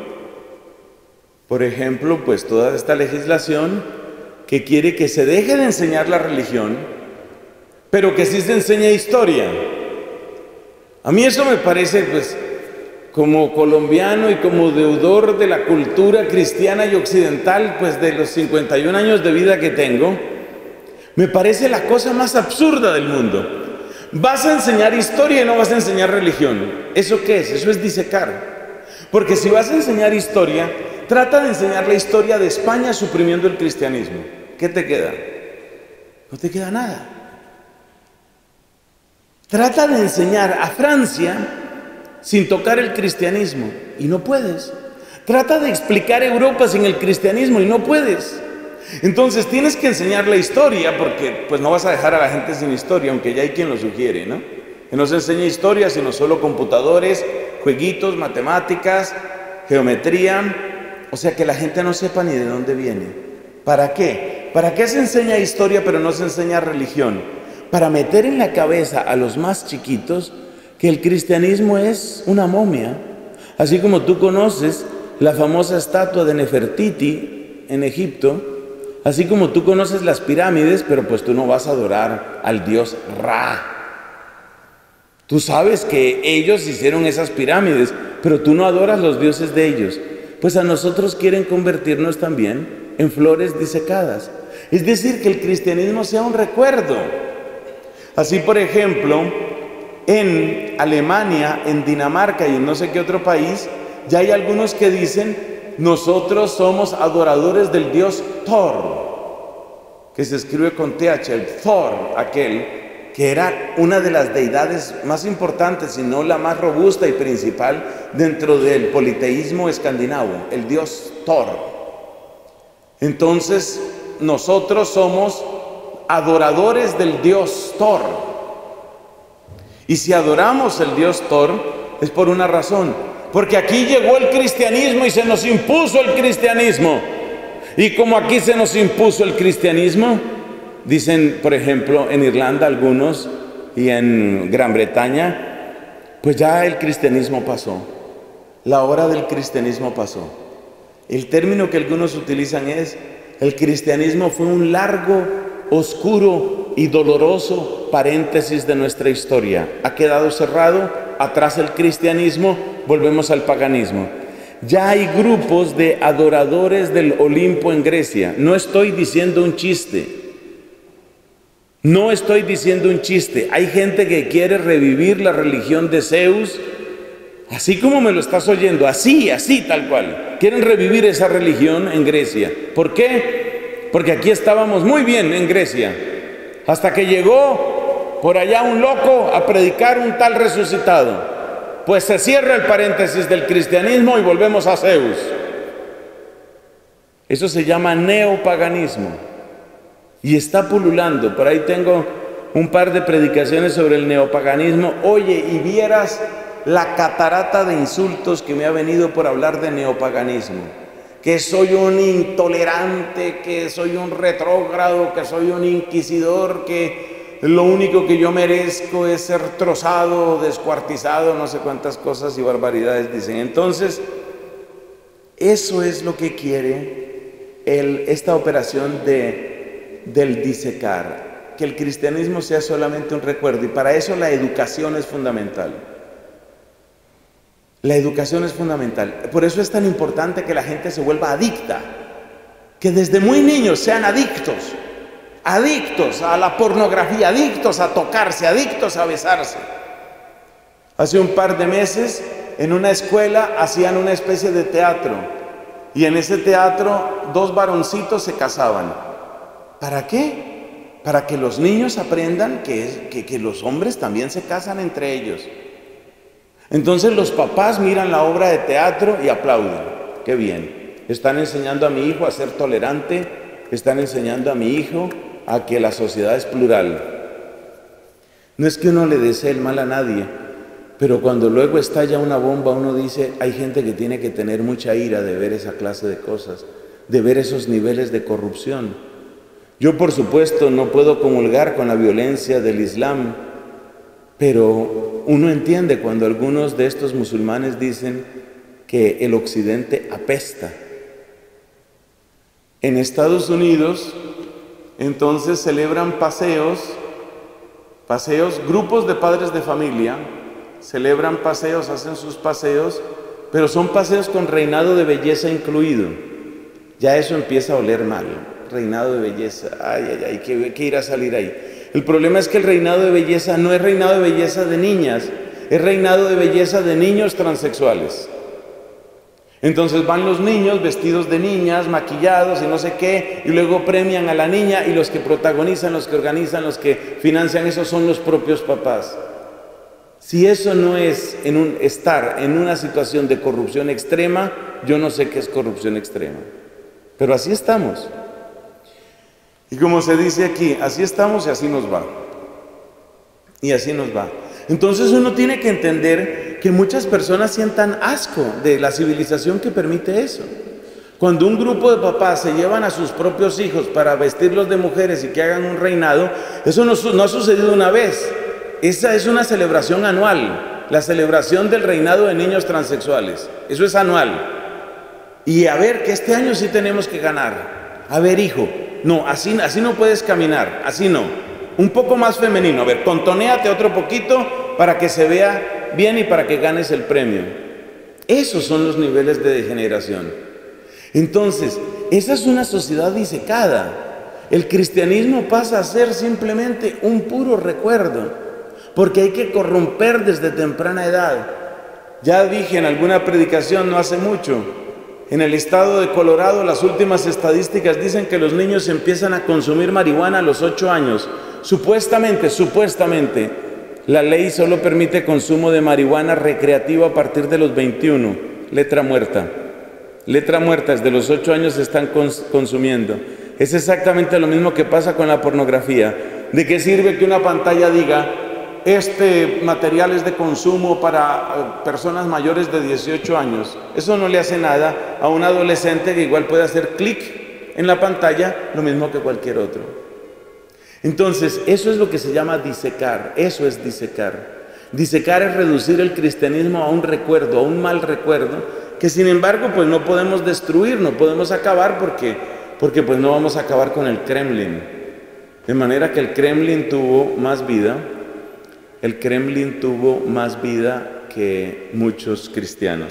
por ejemplo, pues toda esta legislación que quiere que se deje de enseñar la religión, pero que sí se enseñe historia. A mí eso me parece, pues, como colombiano y como deudor de la cultura cristiana y occidental, pues de los cincuenta y un años de vida que tengo, me parece la cosa más absurda del mundo. Vas a enseñar historia y no vas a enseñar religión. ¿Eso qué es? Eso es disecar. Porque si vas a enseñar historia, trata de enseñar la historia de España suprimiendo el cristianismo. ¿Qué te queda? No te queda nada. Trata de enseñar a Francia sin tocar el cristianismo y no puedes. Trata de explicar Europa sin el cristianismo y no puedes. Entonces tienes que enseñar la historia porque pues no vas a dejar a la gente sin historia, aunque ya hay quien lo sugiere, ¿no? Que no se enseñe historia, sino solo computadores, jueguitos, matemáticas, geometría, o sea que la gente no sepa ni de dónde viene. ¿Para qué? ¿Para qué se enseña historia pero no se enseña religión? Para meter en la cabeza a los más chiquitos que el cristianismo es una momia. Así como tú conoces la famosa estatua de Nefertiti en Egipto, así como tú conoces las pirámides, pero pues tú no vas a adorar al dios Ra. Tú sabes que ellos hicieron esas pirámides, pero tú no adoras los dioses de ellos. Pues a nosotros quieren convertirnos también en flores disecadas. Es decir, que el cristianismo sea un recuerdo. Así, por ejemplo, en Alemania, en Dinamarca y en no sé qué otro país, ya hay algunos que dicen: nosotros somos adoradores del dios Thor, que se escribe con T H, el Thor, aquel que era una de las deidades más importantes, si no la más robusta y principal dentro del politeísmo escandinavo, el dios Thor. Entonces, nosotros somos adoradores del dios Thor. Y si adoramos el dios Thor, es por una razón. Porque aquí llegó el cristianismo y se nos impuso el cristianismo. Y como aquí se nos impuso el cristianismo, dicen, por ejemplo, en Irlanda algunos y en Gran Bretaña, pues ya el cristianismo pasó. La hora del cristianismo pasó. El término que algunos utilizan es: el cristianismo fue un largo, oscuro y doloroso paréntesis de nuestra historia. Ha quedado cerrado, atrás el cristianismo, volvemos al paganismo. Ya hay grupos de adoradores del Olimpo en Grecia. No estoy diciendo un chiste. No estoy diciendo un chiste. Hay gente que quiere revivir la religión de Zeus, así como me lo estás oyendo, así, así, tal cual. Quieren revivir esa religión en Grecia. ¿Por qué? Porque aquí estábamos muy bien en Grecia, hasta que llegó por allá un loco a predicar un tal resucitado. Pues se cierra el paréntesis del cristianismo y volvemos a Zeus. Eso se llama neopaganismo y está pululando. Por ahí tengo un par de predicaciones sobre el neopaganismo. Oye, y vieras la catarata de insultos que me ha venido por hablar de neopaganismo. Que soy un intolerante, que soy un retrógrado, que soy un inquisidor, que lo único que yo merezco es ser trozado, descuartizado, no sé cuántas cosas y barbaridades dicen. Entonces, eso es lo que quiere el, esta operación de, del disecar, que el cristianismo sea solamente un recuerdo, y para eso la educación es fundamental. La educación es fundamental. Por eso es tan importante que la gente se vuelva adicta, que desde muy niños sean adictos. Adictos a la pornografía, adictos a tocarse, adictos a besarse. Hace un par de meses en una escuela hacían una especie de teatro y en ese teatro dos varoncitos se casaban. ¿Para qué? Para que los niños aprendan que, que, que los hombres también se casan entre ellos. Entonces los papás miran la obra de teatro y aplauden. ¡Qué bien! Están enseñando a mi hijo a ser tolerante, están enseñando a mi hijo a que la sociedad es plural. No es que uno le desee el mal a nadie, pero cuando luego estalla una bomba, uno dice, hay gente que tiene que tener mucha ira de ver esa clase de cosas, de ver esos niveles de corrupción. Yo, por supuesto, no puedo comulgar con la violencia del Islam, pero uno entiende cuando algunos de estos musulmanes dicen que el occidente apesta. En Estados Unidos, entonces celebran paseos, paseos, grupos de padres de familia, celebran paseos, hacen sus paseos, pero son paseos con reinado de belleza incluido. Ya eso empieza a oler mal, reinado de belleza, ay, ay, ay, ¿qué, qué irá a salir ahí? El problema es que el reinado de belleza no es reinado de belleza de niñas, es reinado de belleza de niños transexuales. Entonces van los niños vestidos de niñas, maquillados y no sé qué, y luego premian a la niña, y los que protagonizan, los que organizan, los que financian eso son los propios papás. Si eso no es en un, estar en una situación de corrupción extrema, yo no sé qué es corrupción extrema. Pero así estamos. Y como se dice aquí, así estamos y así nos va. Y así nos va. Entonces uno tiene que entender que muchas personas sientan asco de la civilización que permite eso. Cuando un grupo de papás se llevan a sus propios hijos para vestirlos de mujeres y que hagan un reinado, eso no, no ha sucedido una vez. Esa es una celebración anual, la celebración del reinado de niños transexuales. Eso es anual. Y a ver, que este año sí tenemos que ganar. A ver, hijo, no, así, así no puedes caminar, así no. Un poco más femenino, a ver, contonéate otro poquito para que se vea bien y para que ganes el premio. Esos son los niveles de degeneración. Entonces, esa es una sociedad disecada. El cristianismo pasa a ser simplemente un puro recuerdo, porque hay que corromper desde temprana edad. Ya dije en alguna predicación no hace mucho, en el estado de Colorado las últimas estadísticas dicen que los niños empiezan a consumir marihuana a los ocho años. Supuestamente, supuestamente, la ley solo permite consumo de marihuana recreativo a partir de los veintiuno, letra muerta. Letra muerta, desde los ocho años se están cons consumiendo. Es exactamente lo mismo que pasa con la pornografía. ¿De qué sirve que una pantalla diga, este material es de consumo para personas mayores de dieciocho años? Eso no le hace nada a un adolescente que igual puede hacer clic en la pantalla, lo mismo que cualquier otro. Entonces, eso es lo que se llama disecar, eso es disecar. Disecar es reducir el cristianismo a un recuerdo, a un mal recuerdo, que sin embargo, pues no podemos destruir, no podemos acabar porque, porque pues no vamos a acabar con el Kremlin. De manera que el Kremlin tuvo más vida, el Kremlin tuvo más vida que muchos cristianos.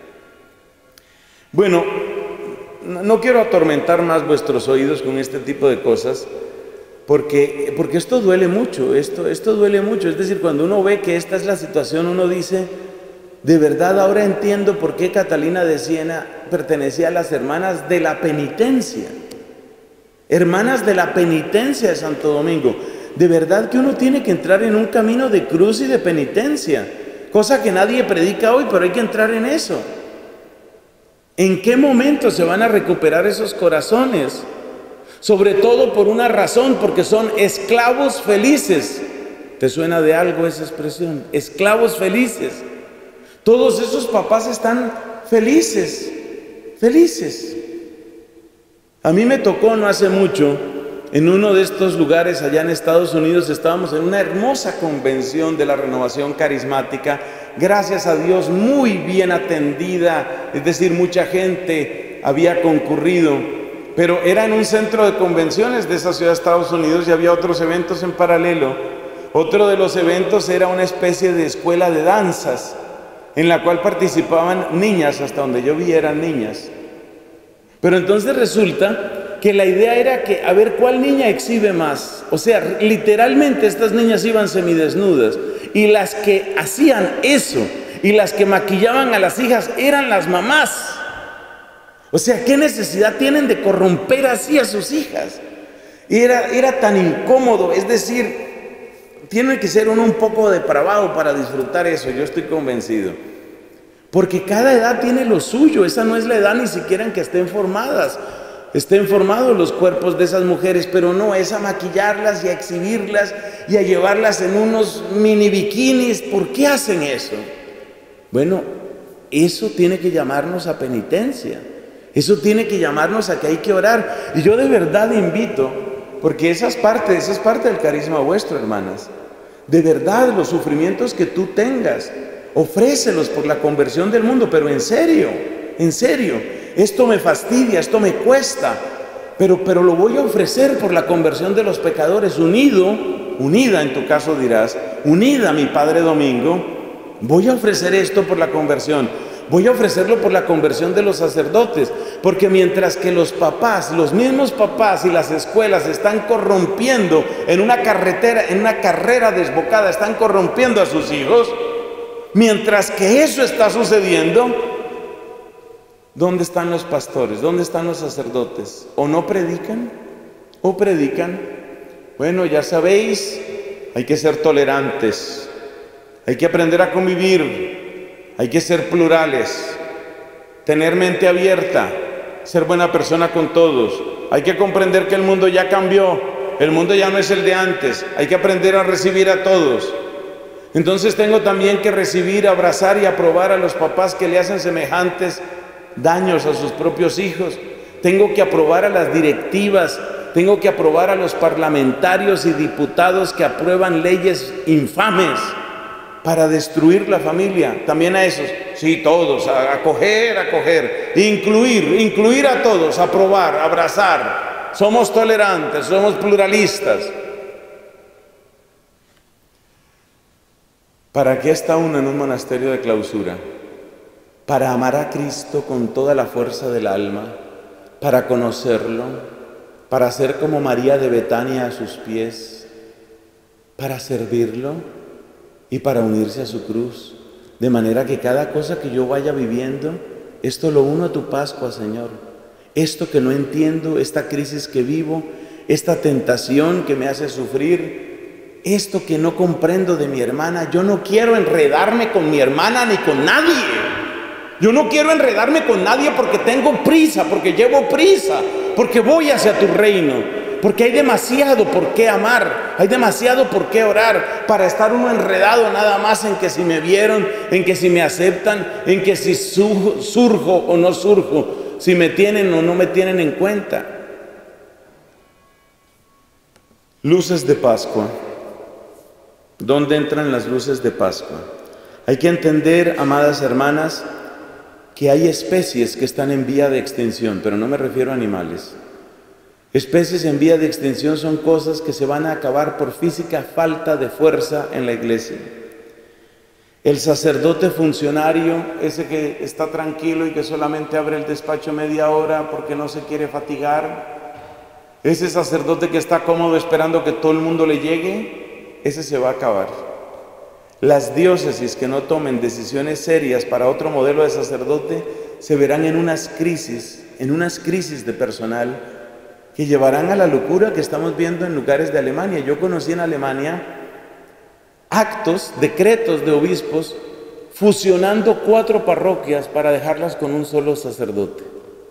Bueno, no quiero atormentar más vuestros oídos con este tipo de cosas, Porque, porque esto duele mucho, esto, esto duele mucho. Es decir, cuando uno ve que esta es la situación, uno dice, de verdad ahora entiendo por qué Catalina de Siena pertenecía a las hermanas de la penitencia. Hermanas de la penitencia de Santo Domingo. De verdad que uno tiene que entrar en un camino de cruz y de penitencia, cosa que nadie predica hoy, pero hay que entrar en eso. ¿En qué momento se van a recuperar esos corazones? Sobre todo por una razón, porque son esclavos felices. ¿Te suena de algo esa expresión? Esclavos felices. Todos esos papás están felices, felices. A mí me tocó no hace mucho, en uno de estos lugares allá en Estados Unidos, estábamos en una hermosa convención de la renovación carismática, gracias a Dios muy bien atendida, es decir, mucha gente había concurrido. Pero era en un centro de convenciones de esa ciudad de Estados Unidos y había otros eventos en paralelo. Otro de los eventos era una especie de escuela de danzas en la cual participaban niñas, hasta donde yo vi eran niñas. Pero entonces resulta que la idea era que a ver cuál niña exhibe más. O sea, literalmente estas niñas iban semidesnudas y las que hacían eso y las que maquillaban a las hijas eran las mamás. O sea, ¿qué necesidad tienen de corromper así a sus hijas? Y era, era tan incómodo, es decir, tiene que ser uno un poco depravado para disfrutar eso, yo estoy convencido. Porque cada edad tiene lo suyo, esa no es la edad ni siquiera en que estén formadas. estén formados los cuerpos de esas mujeres, pero no es a maquillarlas y a exhibirlas y a llevarlas en unos mini bikinis. ¿Por qué hacen eso? Bueno, eso tiene que llamarnos a penitencia. Eso tiene que llamarnos a que hay que orar. Y yo de verdad invito, porque esa es parte, esa es parte del carisma vuestro, hermanas. De verdad, los sufrimientos que tú tengas, ofrécelos por la conversión del mundo, pero en serio, en serio. Esto me fastidia, esto me cuesta, pero, pero lo voy a ofrecer por la conversión de los pecadores, unido, unida en tu caso dirás, unida a mi Padre Domingo, voy a ofrecer esto por la conversión. Voy a ofrecerlo por la conversión de los sacerdotes, porque mientras que los papás, los mismos papás y las escuelas están corrompiendo en una carretera, en una carrera desbocada, están corrompiendo a sus hijos, mientras que eso está sucediendo, ¿dónde están los pastores? ¿Dónde están los sacerdotes? ¿O no predican? ¿O predican? Bueno, ya sabéis, hay que ser tolerantes, hay que aprender a convivir. Hay que ser plurales, tener mente abierta, ser buena persona con todos. Hay que comprender que el mundo ya cambió, el mundo ya no es el de antes. Hay que aprender a recibir a todos. Entonces tengo también que recibir, abrazar y aprobar a los papás que le hacen semejantes daños a sus propios hijos. Tengo que aprobar a las directivas, tengo que aprobar a los parlamentarios y diputados que aprueban leyes infames para destruir la familia. También a esos, sí, todos, a acoger, acoger, incluir, incluir a todos, aprobar, abrazar. Somos tolerantes, somos pluralistas. ¿Para qué está uno en un monasterio de clausura? Para amar a Cristo con toda la fuerza del alma, para conocerlo, para ser como María de Betania a sus pies, para servirlo y para unirse a su cruz, de manera que cada cosa que yo vaya viviendo, esto lo uno a tu Pascua, Señor. Esto que no entiendo, esta crisis que vivo, esta tentación que me hace sufrir, esto que no comprendo de mi hermana, yo no quiero enredarme con mi hermana ni con nadie. Yo no quiero enredarme con nadie porque tengo prisa, porque llevo prisa, porque voy hacia tu reino. Porque hay demasiado por qué amar, hay demasiado por qué orar, para estar uno enredado nada más en que si me vieron, en que si me aceptan, en que si su, surjo o no surjo, si me tienen o no me tienen en cuenta. Luces de Pascua. ¿Dónde entran las luces de Pascua? Hay que entender, amadas hermanas, que hay especies que están en vía de extinción, pero no me refiero a animales. Especies en vía de extinción son cosas que se van a acabar por física falta de fuerza en la iglesia. El sacerdote funcionario, ese que está tranquilo y que solamente abre el despacho media hora porque no se quiere fatigar, ese sacerdote que está cómodo esperando que todo el mundo le llegue, ese se va a acabar. Las diócesis que no tomen decisiones serias para otro modelo de sacerdote se verán en unas crisis, en unas crisis de personal que llevarán a la locura que estamos viendo en lugares de Alemania. Yo conocí en Alemania actos, decretos de obispos fusionando cuatro parroquias para dejarlas con un solo sacerdote.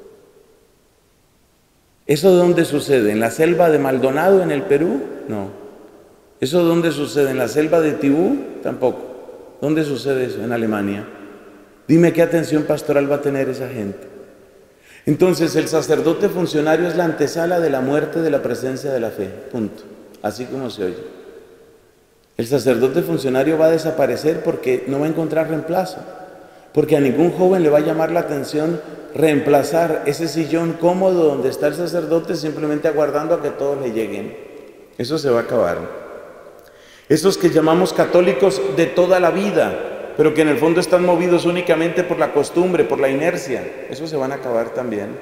¿Eso dónde sucede? ¿En la selva de Maldonado en el Perú? No. ¿Eso dónde sucede? ¿En la selva de Tibú? Tampoco. ¿Dónde sucede eso? En Alemania. Dime qué atención pastoral va a tener esa gente. Entonces el sacerdote funcionario es la antesala de la muerte de la presencia de la fe, punto, así como se oye. El sacerdote funcionario va a desaparecer porque no va a encontrar reemplazo, porque a ningún joven le va a llamar la atención reemplazar ese sillón cómodo donde está el sacerdote simplemente aguardando a que todos le lleguen. Eso se va a acabar. Esos que llamamos católicos de toda la vida, pero que en el fondo están movidos únicamente por la costumbre, por la inercia, esos se van a acabar también.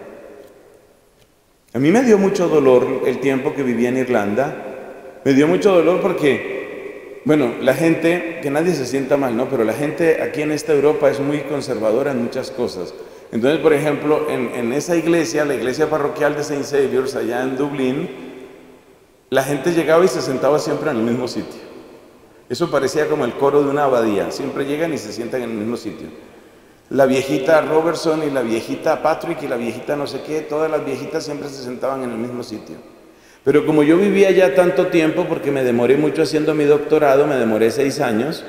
A mí me dio mucho dolor el tiempo que viví en Irlanda, me dio mucho dolor porque, bueno, la gente, que nadie se sienta mal, ¿no? Pero la gente aquí en esta Europa es muy conservadora en muchas cosas. Entonces, por ejemplo, en, en esa iglesia, la iglesia parroquial de Saint Saviour's, allá en Dublín, la gente llegaba y se sentaba siempre en el mismo sitio. Eso parecía como el coro de una abadía, siempre llegan y se sientan en el mismo sitio. La viejita Robertson y la viejita Patrick y la viejita no sé qué, todas las viejitas siempre se sentaban en el mismo sitio. Pero como yo vivía ya tanto tiempo, porque me demoré mucho haciendo mi doctorado, me demoré seis años,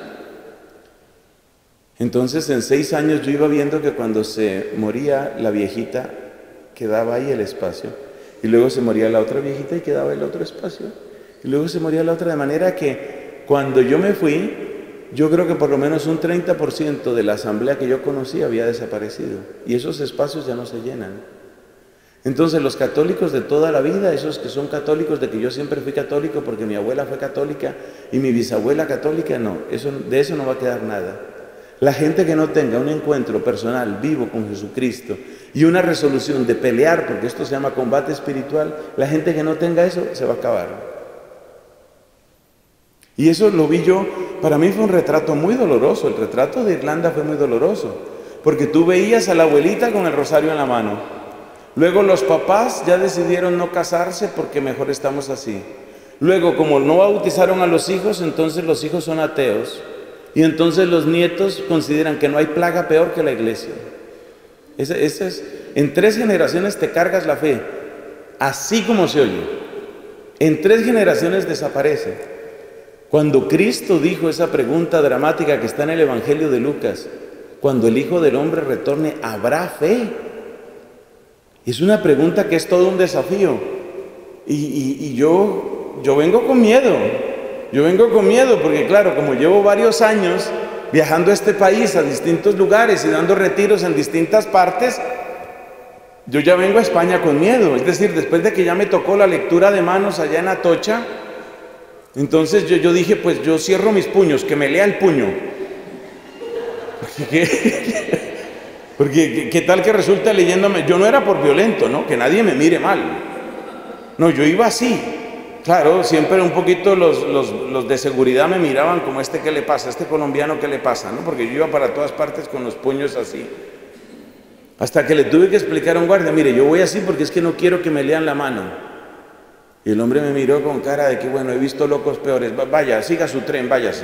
entonces en seis años yo iba viendo que cuando se moría la viejita, quedaba ahí el espacio, y luego se moría la otra viejita y quedaba el otro espacio, y luego se moría la otra, de manera que cuando yo me fui, yo creo que por lo menos un treinta por ciento de la asamblea que yo conocí había desaparecido, y esos espacios ya no se llenan. Entonces los católicos de toda la vida, esos que son católicos de que yo siempre fui católico porque mi abuela fue católica y mi bisabuela católica, no, eso, de eso no va a quedar nada. La gente que no tenga un encuentro personal, vivo con Jesucristo y una resolución de pelear, porque esto se llama combate espiritual, la gente que no tenga eso se va a acabar. Y eso lo vi yo, para mí fue un retrato muy doloroso, el retrato de Irlanda fue muy doloroso, porque tú veías a la abuelita con el rosario en la mano, luego los papás ya decidieron no casarse porque mejor estamos así, luego como no bautizaron a los hijos, entonces los hijos son ateos, y entonces los nietos consideran que no hay plaga peor que la iglesia. Ese, ese es, en tres generaciones te cargas la fe, así como se oye, en tres generaciones desaparece. Cuando Cristo dijo esa pregunta dramática que está en el Evangelio de Lucas, cuando el Hijo del Hombre retorne, ¿habrá fe? Es una pregunta que es todo un desafío. Y, y, y yo, yo vengo con miedo, yo vengo con miedo porque claro, como llevo varios años viajando a este país, a distintos lugares y dando retiros en distintas partes, yo ya vengo a España con miedo. Es decir, después de que ya me tocó la lectura de manos allá en Atocha, entonces yo, yo dije, pues yo cierro mis puños, que me lea el puño. Porque, porque ¿qué tal que resulta leyéndome? Yo no era por violento, ¿no? Que nadie me mire mal. No, yo iba así. Claro, siempre un poquito los, los, los de seguridad me miraban como este, ¿qué le pasa? Este colombiano, ¿qué le pasa? ¿No? Porque yo iba para todas partes con los puños así. Hasta que le tuve que explicar a un guardia, mire, yo voy así porque es que no quiero que me lean la mano. Y el hombre me miró con cara de que, bueno, he visto locos peores. Vaya, siga su tren, váyase.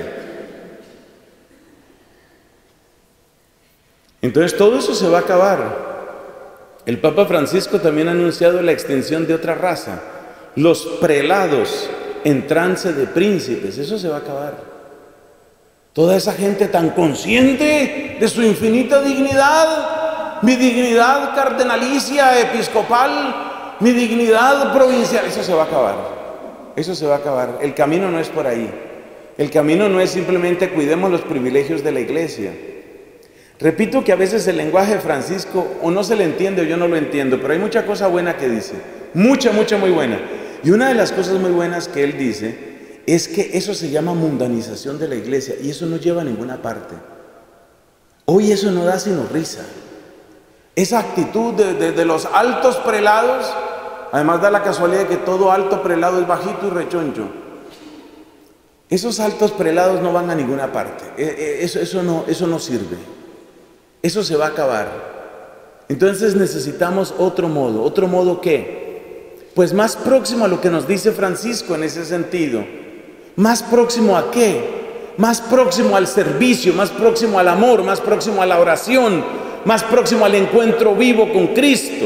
Entonces todo eso se va a acabar. El Papa Francisco también ha anunciado la extinción de otra raza, los prelados en trance de príncipes. Eso se va a acabar. Toda esa gente tan consciente de su infinita dignidad, mi dignidad cardenalicia, episcopal, mi dignidad provincial, eso se va a acabar, eso se va a acabar. El camino no es por ahí, el camino no es simplemente cuidemos los privilegios de la iglesia. Repito que a veces el lenguaje de Francisco o no se le entiende o yo no lo entiendo, pero hay mucha cosa buena que dice, mucha, mucha, muy buena. Y una de las cosas muy buenas que él dice es que eso se llama mundanización de la iglesia y eso no lleva a ninguna parte. Hoy eso no da sino risa. Esa actitud de, de, de los altos prelados, además da la casualidad de que todo alto prelado es bajito y rechoncho. Esos altos prelados no van a ninguna parte, eso, eso, no, eso no sirve, eso se va a acabar. Entonces necesitamos otro modo, ¿otro modo qué? Pues más próximo a lo que nos dice Francisco en ese sentido. ¿Más próximo a qué? Más próximo al servicio, más próximo al amor, más próximo a la oración, más próximo al encuentro vivo con Cristo.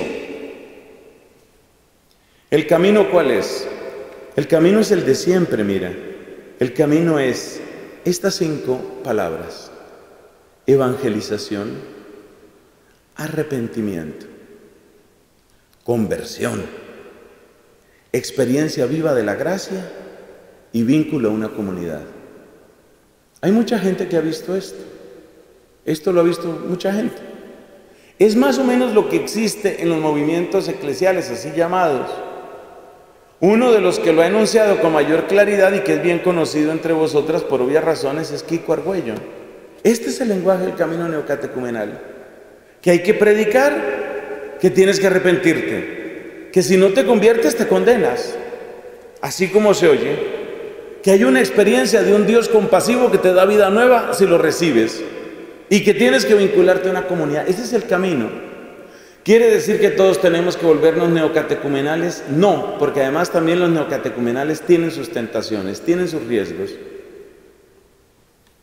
¿El camino cuál es? El camino es el de siempre, mira. El camino es estas cinco palabras: evangelización, arrepentimiento, conversión, experiencia viva de la gracia y vínculo a una comunidad. Hay mucha gente que ha visto esto. Esto lo ha visto mucha gente. Es más o menos lo que existe en los movimientos eclesiales, así llamados. Uno de los que lo ha enunciado con mayor claridad y que es bien conocido entre vosotras por obvias razones es Kiko Argüello. Este es el lenguaje del camino neocatecumenal. Que hay que predicar, que tienes que arrepentirte, que si no te conviertes te condenas. Así como se oye, que hay una experiencia de un Dios compasivo que te da vida nueva si lo recibes. Y que tienes que vincularte a una comunidad. Ese es el camino. ¿Quiere decir que todos tenemos que volvernos neocatecumenales? No, porque además también los neocatecumenales tienen sus tentaciones, tienen sus riesgos.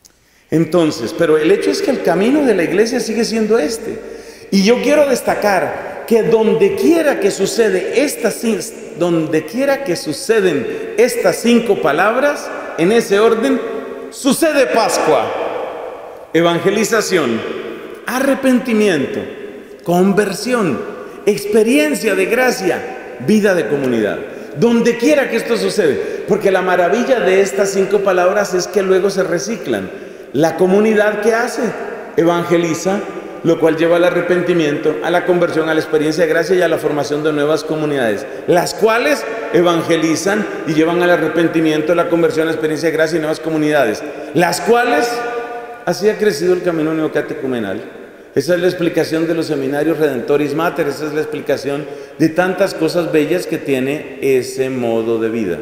Entonces, pero el hecho es que el camino de la iglesia sigue siendo este. Y yo quiero destacar que donde quiera que sucede estas, donde quiera que suceden estas cinco palabras, en ese orden, sucede Pascua, evangelización, arrepentimiento, conversión, experiencia de gracia, vida de comunidad. Donde quiera que esto sucede, porque la maravilla de estas cinco palabras es que luego se reciclan. La comunidad, ¿qué hace? Evangeliza, lo cual lleva al arrepentimiento, a la conversión, a la experiencia de gracia y a la formación de nuevas comunidades, las cuales evangelizan y llevan al arrepentimiento, a la conversión, a la experiencia de gracia y nuevas comunidades, las cuales, así ha crecido el camino neocatecumenal. Esa es la explicación de los seminarios Redentoris Mater, esa es la explicación de tantas cosas bellas que tiene ese modo de vida.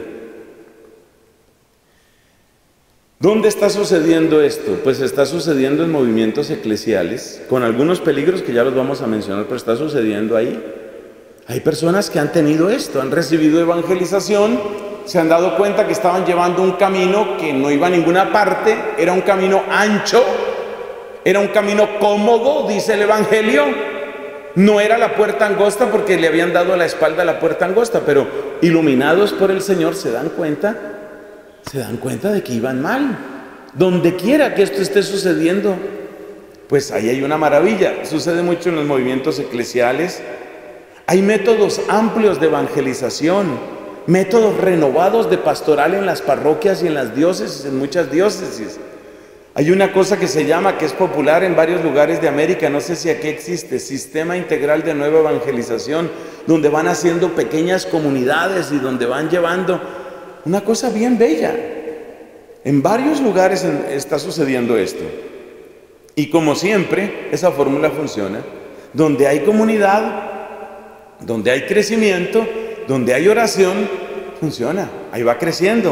¿Dónde está sucediendo esto? Pues está sucediendo en movimientos eclesiales, con algunos peligros que ya los vamos a mencionar, pero está sucediendo ahí. Hay personas que han tenido esto, han recibido evangelización, se han dado cuenta que estaban llevando un camino que no iba a ninguna parte, era un camino ancho, era un camino cómodo, dice el Evangelio. No era la puerta angosta porque le habían dado a la espalda a la puerta angosta, pero iluminados por el Señor se dan cuenta se dan cuenta de que iban mal. Donde quiera que esto esté sucediendo, pues ahí hay una maravilla. Sucede mucho en los movimientos eclesiales. Hay métodos amplios de evangelización, métodos renovados de pastoral en las parroquias y en las diócesis, en muchas diócesis. Hay una cosa que se llama, que es popular en varios lugares de América, no sé si aquí existe, Sistema Integral de Nueva Evangelización, donde van haciendo pequeñas comunidades y donde van llevando una cosa bien bella. En varios lugares está sucediendo esto. Y como siempre, esa fórmula funciona. Donde hay comunidad, donde hay crecimiento, donde hay oración, funciona. Ahí va creciendo.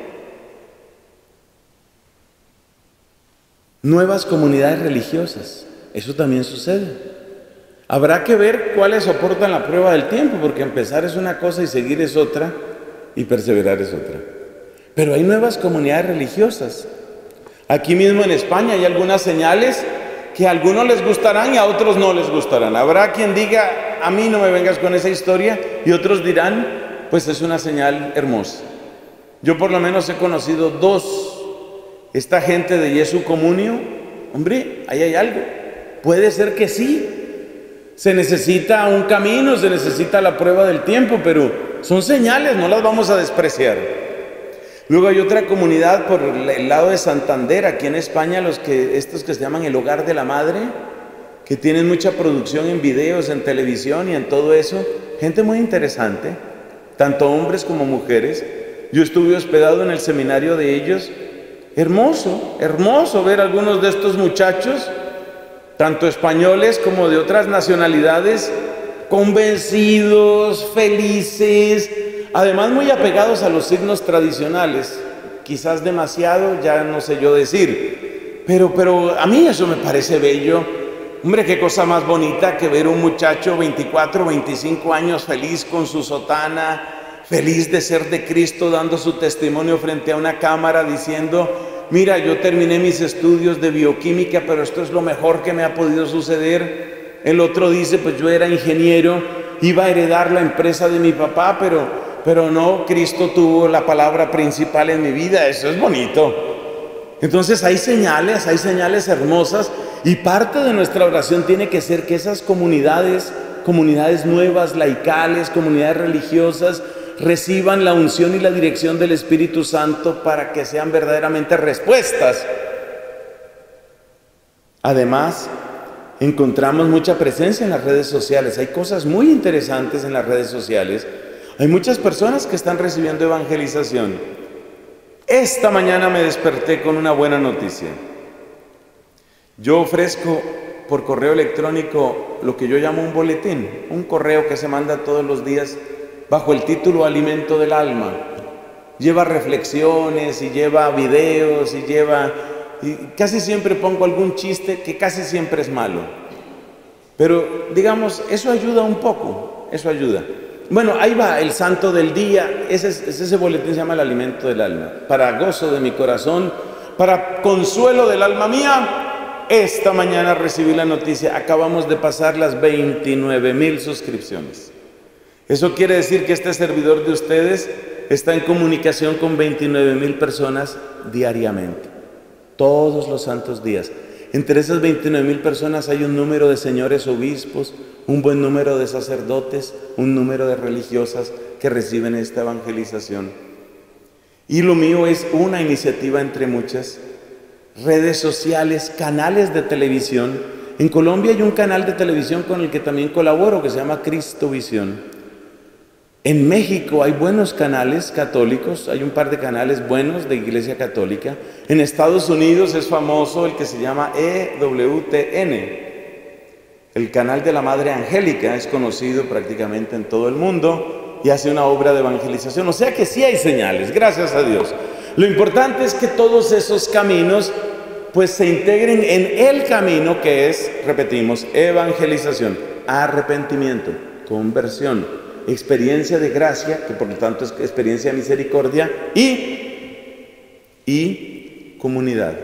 Nuevas comunidades religiosas. Eso también sucede. Habrá que ver cuáles soportan la prueba del tiempo, porque empezar es una cosa y seguir es otra. Y perseverar es otra. Pero hay nuevas comunidades religiosas. Aquí mismo en España hay algunas señales que a algunos les gustarán y a otros no les gustarán. Habrá quien diga, a mí no me vengas con esa historia, y otros dirán, pues es una señal hermosa. Yo por lo menos he conocido dos. Esta gente de Jesu Comunio, hombre, ahí hay algo. Puede ser que sí. Se necesita un camino, se necesita la prueba del tiempo, pero son señales, no las vamos a despreciar. Luego hay otra comunidad por el lado de Santander, aquí en España, los que, estos que se llaman el Hogar de la Madre, que tienen mucha producción en videos, en televisión y en todo eso. Gente muy interesante, tanto hombres como mujeres. Yo estuve hospedado en el seminario de ellos. Hermoso, hermoso ver a algunos de estos muchachos, tanto españoles como de otras nacionalidades, convencidos, felices, además muy apegados a los signos tradicionales, quizás demasiado, ya no sé yo decir, pero, pero a mí eso me parece bello. Hombre, qué cosa más bonita que ver un muchacho veinticuatro, veinticinco años feliz con su sotana, feliz de ser de Cristo, dando su testimonio frente a una cámara diciendo, mira, yo terminé mis estudios de bioquímica, pero esto es lo mejor que me ha podido suceder. El otro dice, pues yo era ingeniero, iba a heredar la empresa de mi papá, pero, pero no, Cristo tuvo la palabra principal en mi vida. Eso es bonito. Entonces hay señales, hay señales hermosas, y parte de nuestra oración tiene que ser que esas comunidades, comunidades nuevas, laicales, comunidades religiosas, reciban la unción y la dirección del Espíritu Santo para que sean verdaderamente respuestas. Además, encontramos mucha presencia en las redes sociales. Hay cosas muy interesantes en las redes sociales. Hay muchas personas que están recibiendo evangelización. Esta mañana me desperté con una buena noticia. Yo ofrezco por correo electrónico lo que yo llamo un boletín, un correo que se manda todos los días bajo el título Alimento del Alma. Lleva reflexiones y lleva videos y lleva... Y casi siempre pongo algún chiste que casi siempre es malo. Pero digamos, eso ayuda un poco, eso ayuda. Bueno, ahí va el santo del día, ese, ese boletín se llama el Alimento del Alma. Para gozo de mi corazón, Para consuelo del alma mía, esta mañana recibí la noticia, acabamos de pasar las veintinueve mil suscripciones. Eso quiere decir que este servidor de ustedes está en comunicación con veintinueve mil personas diariamente, todos los santos días. Entre esas veintinueve mil personas hay un número de señores obispos, un buen número de sacerdotes, un número de religiosas que reciben esta evangelización. Y lo mío es una iniciativa entre muchas, redes sociales, canales de televisión. En Colombia hay un canal de televisión con el que también colaboro que se llama Cristovisión. En México hay buenos canales católicos, hay un par de canales buenos de Iglesia Católica. En Estados Unidos es famoso el que se llama E W T N, el canal de la Madre Angélica, es conocido prácticamente en todo el mundo y hace una obra de evangelización. O sea que sí hay señales, gracias a Dios. Lo importante es que todos esos caminos pues se integren en el camino que es, repetimos, evangelización, arrepentimiento, conversión, experiencia de gracia, que por lo tanto es experiencia de misericordia, y, y comunidad.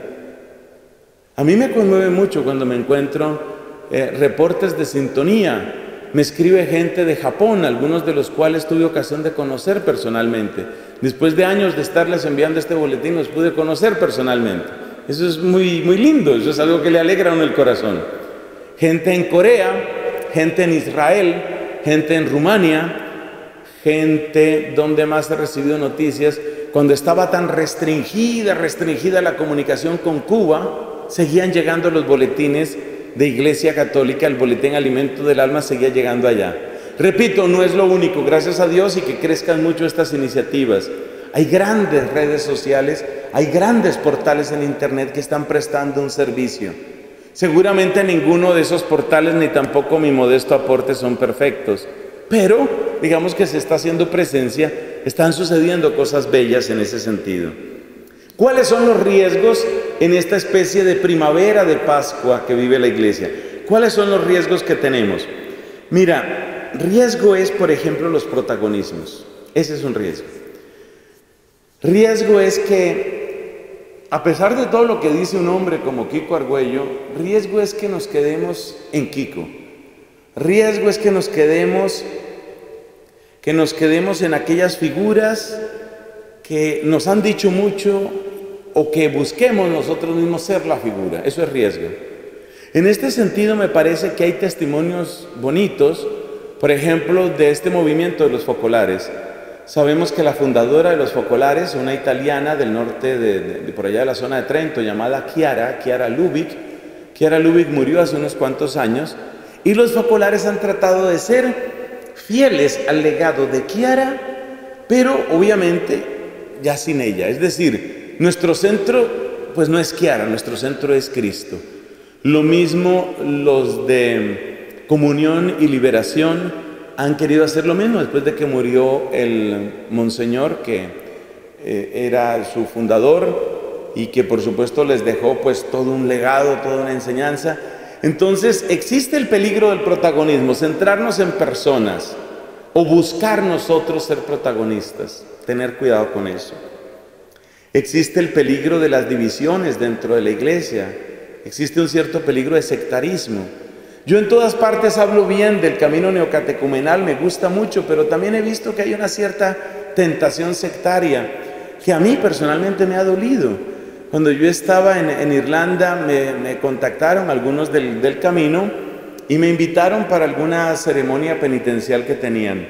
A mí me conmueve mucho cuando me encuentro eh, reportes de sintonía. Me escribe gente de Japón, algunos de los cuales tuve ocasión de conocer personalmente. Después de años de estarles enviando este boletín, los pude conocer personalmente. Eso es muy, muy lindo, eso es algo que le alegra a uno el corazón. Gente en Corea, gente en Israel, gente en Rumania, gente donde más he recibido noticias. Cuando estaba tan restringida, restringida la comunicación con Cuba, seguían llegando los boletines de Iglesia Católica, el boletín Alimento del Alma seguía llegando allá. Repito, no es lo único, gracias a Dios, y que crezcan mucho estas iniciativas. Hay grandes redes sociales, hay grandes portales en internet que están prestando un servicio. Seguramente ninguno de esos portales ni tampoco mi modesto aporte son perfectos, pero digamos que se está haciendo presencia, están sucediendo cosas bellas en ese sentido. ¿Cuáles son los riesgos en esta especie de primavera de Pascua que vive la Iglesia? ¿Cuáles son los riesgos que tenemos? Mira, riesgo es, por ejemplo, los protagonismos. Ese es un riesgo. Riesgo es que, a pesar de todo lo que dice un hombre como Kiko Argüello, riesgo es que nos quedemos en Kiko. Riesgo es que nos quedemos, que nos quedemos en aquellas figuras que nos han dicho mucho o que busquemos nosotros mismos ser la figura. Eso es riesgo. En este sentido me parece que hay testimonios bonitos, por ejemplo, de este movimiento de los focolares. Sabemos que la fundadora de los focolares, una italiana del norte, de, de, de por allá de la zona de Trento, llamada Chiara, Chiara Lubich, Chiara Lubich murió hace unos cuantos años, y los focolares han tratado de ser fieles al legado de Chiara, pero obviamente ya sin ella. Es decir, nuestro centro pues no es Chiara, nuestro centro es Cristo. Lo mismo los de Comunión y Liberación han querido hacer lo mismo después de que murió el monseñor que eh, era su fundador y que por supuesto les dejó pues todo un legado, toda una enseñanza. Entonces existe el peligro del protagonismo, centrarnos en personas o buscar nosotros ser protagonistas, tener cuidado con eso. Existe el peligro de las divisiones dentro de la iglesia, existe un cierto peligro de sectarismo. Yo en todas partes hablo bien del camino neocatecumenal, me gusta mucho, pero también he visto que hay una cierta tentación sectaria que a mí personalmente me ha dolido. Cuando yo estaba en, en Irlanda me, me contactaron algunos del, del camino y me invitaron para alguna ceremonia penitencial que tenían.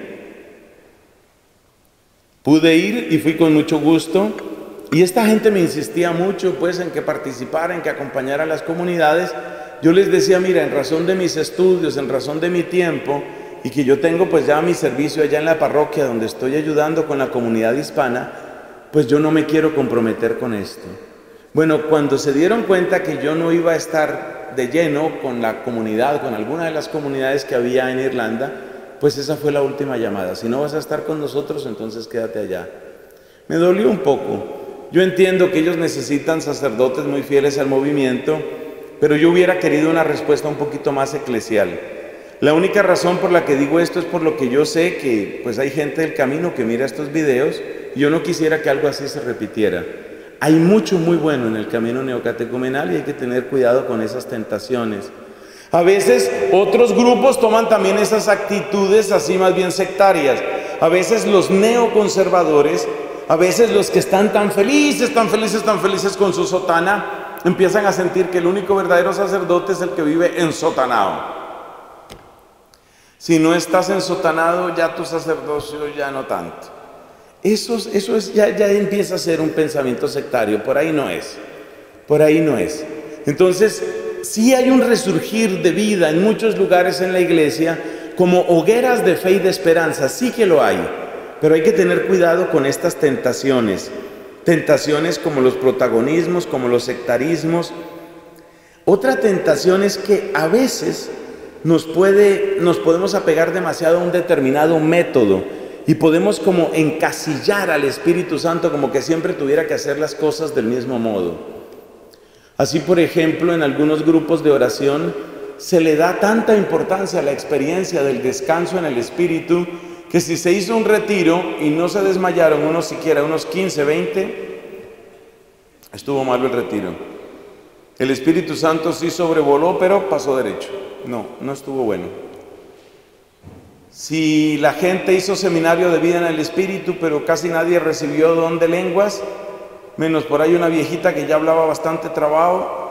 Pude ir y fui con mucho gusto. Y esta gente me insistía mucho pues en que participara, en que acompañara a las comunidades. Yo les decía, mira, en razón de mis estudios, en razón de mi tiempo, y que yo tengo pues ya mi servicio allá en la parroquia donde estoy ayudando con la comunidad hispana, pues yo no me quiero comprometer con esto. Bueno, cuando se dieron cuenta que yo no iba a estar de lleno con la comunidad, con alguna de las comunidades que había en Irlanda, pues esa fue la última llamada. Si no vas a estar con nosotros, entonces quédate allá. Me dolió un poco. Yo entiendo que ellos necesitan sacerdotes muy fieles al movimiento, pero yo hubiera querido una respuesta un poquito más eclesial. La única razón por la que digo esto es por lo que yo sé que pues hay gente del camino que mira estos videos y yo no quisiera que algo así se repitiera. Hay mucho muy bueno en el camino neocatecumenal y hay que tener cuidado con esas tentaciones. A veces otros grupos toman también esas actitudes así más bien sectarias. A veces los neoconservadores, a veces los que están tan felices, tan felices, tan felices con su sotana, empiezan a sentir que el único verdadero sacerdote es el que vive ensotanado. Si no estás ensotanado, ya tu sacerdocio ya no tanto. Eso, eso es, ya, ya empieza a ser un pensamiento sectario, por ahí no es, por ahí no es. Entonces, sí hay un resurgir de vida en muchos lugares en la iglesia, como hogueras de fe y de esperanza, sí que lo hay, pero hay que tener cuidado con estas tentaciones, tentaciones como los protagonismos, como los sectarismos. Otra tentación es que a veces nos, puede, nos podemos apegar demasiado a un determinado método y podemos como encasillar al Espíritu Santo como que siempre tuviera que hacer las cosas del mismo modo. Así, por ejemplo, en algunos grupos de oración se le da tanta importancia a la experiencia del descanso en el Espíritu que si se hizo un retiro y no se desmayaron unos siquiera, unos quince, veinte, estuvo malo el retiro. El Espíritu Santo sí sobrevoló, pero pasó derecho. No, no estuvo bueno. Si la gente hizo seminario de vida en el Espíritu, pero casi nadie recibió don de lenguas, menos por ahí una viejita que ya hablaba bastante trabado.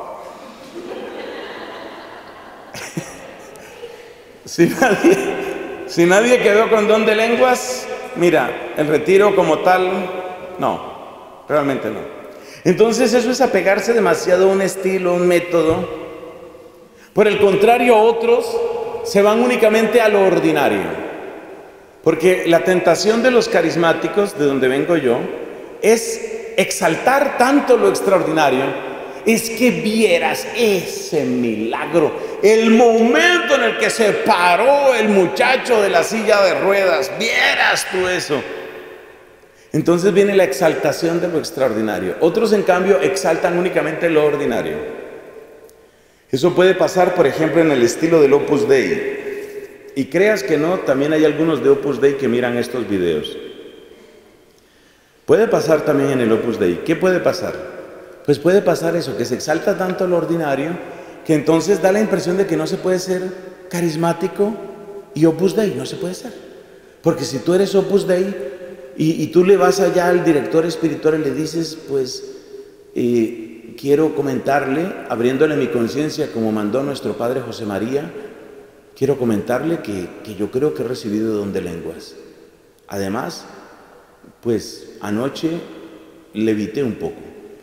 Si nadie, si nadie quedó con don de lenguas, mira, el retiro como tal, no, realmente no. Entonces eso es apegarse demasiado a un estilo, un método. Por el contrario, otros se van únicamente a lo ordinario. Porque la tentación de los carismáticos, de donde vengo yo, es exaltar tanto lo extraordinario. Es que vieras ese milagro, el momento en el que se paró el muchacho de la silla de ruedas, vieras tú eso. Entonces viene la exaltación de lo extraordinario. Otros, en cambio, exaltan únicamente lo ordinario. Eso puede pasar, por ejemplo, en el estilo del Opus Dei. Y creas que no, también hay algunos de Opus Dei que miran estos videos. Puede pasar también en el Opus Dei. ¿Qué puede pasar? Pues puede pasar eso, que se exalta tanto lo ordinario, que entonces da la impresión de que no se puede ser carismático y Opus Dei, no se puede ser. Porque si tú eres Opus Dei y, y tú le vas allá al director espiritual y le dices, pues, eh, quiero comentarle, abriéndole mi conciencia como mandó nuestro Padre José María, quiero comentarle que, que yo creo que he recibido don de lenguas. Además, pues, anoche levité un poco.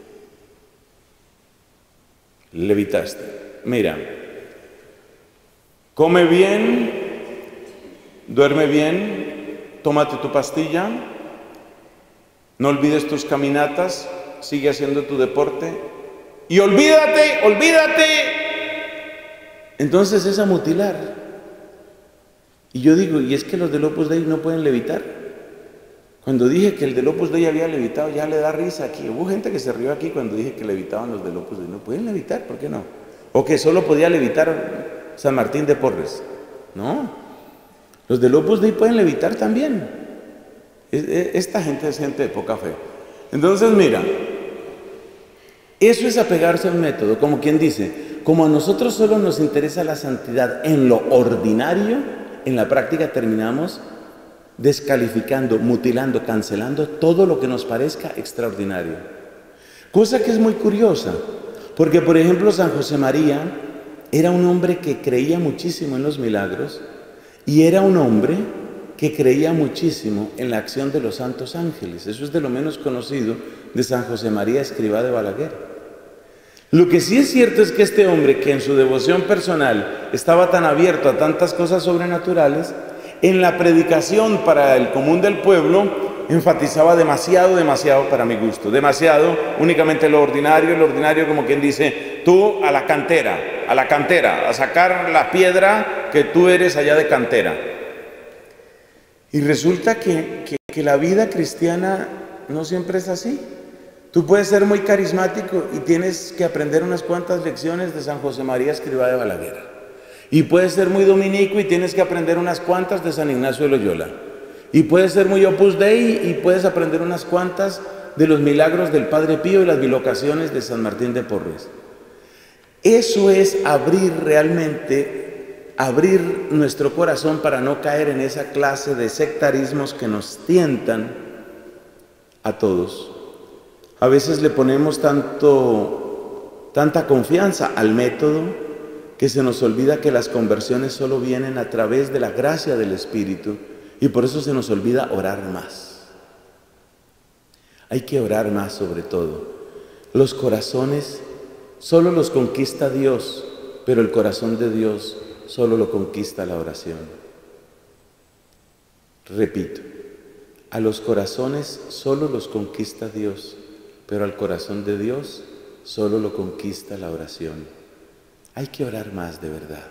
Levitaste. Mira, come bien, duerme bien, tómate tu pastilla, no olvides tus caminatas, sigue haciendo tu deporte y olvídate, olvídate. Entonces es a mutilar. Y yo digo, ¿y es que los del Opus Dei no pueden levitar? Cuando dije que el del Opus Dei había levitado, ya le da risa aquí. Hubo gente que se rió aquí cuando dije que levitaban los del Opus Dei. No pueden levitar, ¿por qué no? O que solo podía levitar San Martín de Porres. No, los del Opus Dei pueden levitar también. Esta gente es gente de poca fe. Entonces, mira, eso es apegarse a un método, como quien dice, como a nosotros solo nos interesa la santidad en lo ordinario, en la práctica terminamos descalificando, mutilando, cancelando todo lo que nos parezca extraordinario. Cosa que es muy curiosa, porque por ejemplo San José María era un hombre que creía muchísimo en los milagros y era un hombre que creía muchísimo en la acción de los santos ángeles. Eso es de lo menos conocido de San José María Escrivá de Balaguer. Lo que sí es cierto es que este hombre, que en su devoción personal estaba tan abierto a tantas cosas sobrenaturales, en la predicación para el común del pueblo enfatizaba demasiado, demasiado para mi gusto, demasiado únicamente lo ordinario, lo ordinario como quien dice, tú a la cantera, a la cantera, a sacar la piedra que tú eres allá de cantera. Y resulta que, que, que la vida cristiana no siempre es así. Tú puedes ser muy carismático y tienes que aprender unas cuantas lecciones de San José María Escrivá de Balaguer. Y puedes ser muy dominico y tienes que aprender unas cuantas de San Ignacio de Loyola. Y puedes ser muy Opus Dei y puedes aprender unas cuantas de los milagros del Padre Pío y las bilocaciones de San Martín de Porres. Eso es abrir realmente, abrir nuestro corazón para no caer en esa clase de sectarismos que nos tientan a todos. A veces le ponemos tanto, tanta confianza al método que se nos olvida que las conversiones solo vienen a través de la gracia del Espíritu y por eso se nos olvida orar más. Hay que orar más sobre todo. Los corazones solo los conquista Dios, pero el corazón de Dios solo lo conquista la oración. Repito, a los corazones solo los conquista Dios, pero al corazón de Dios solo lo conquista la oración. Hay que orar más de verdad.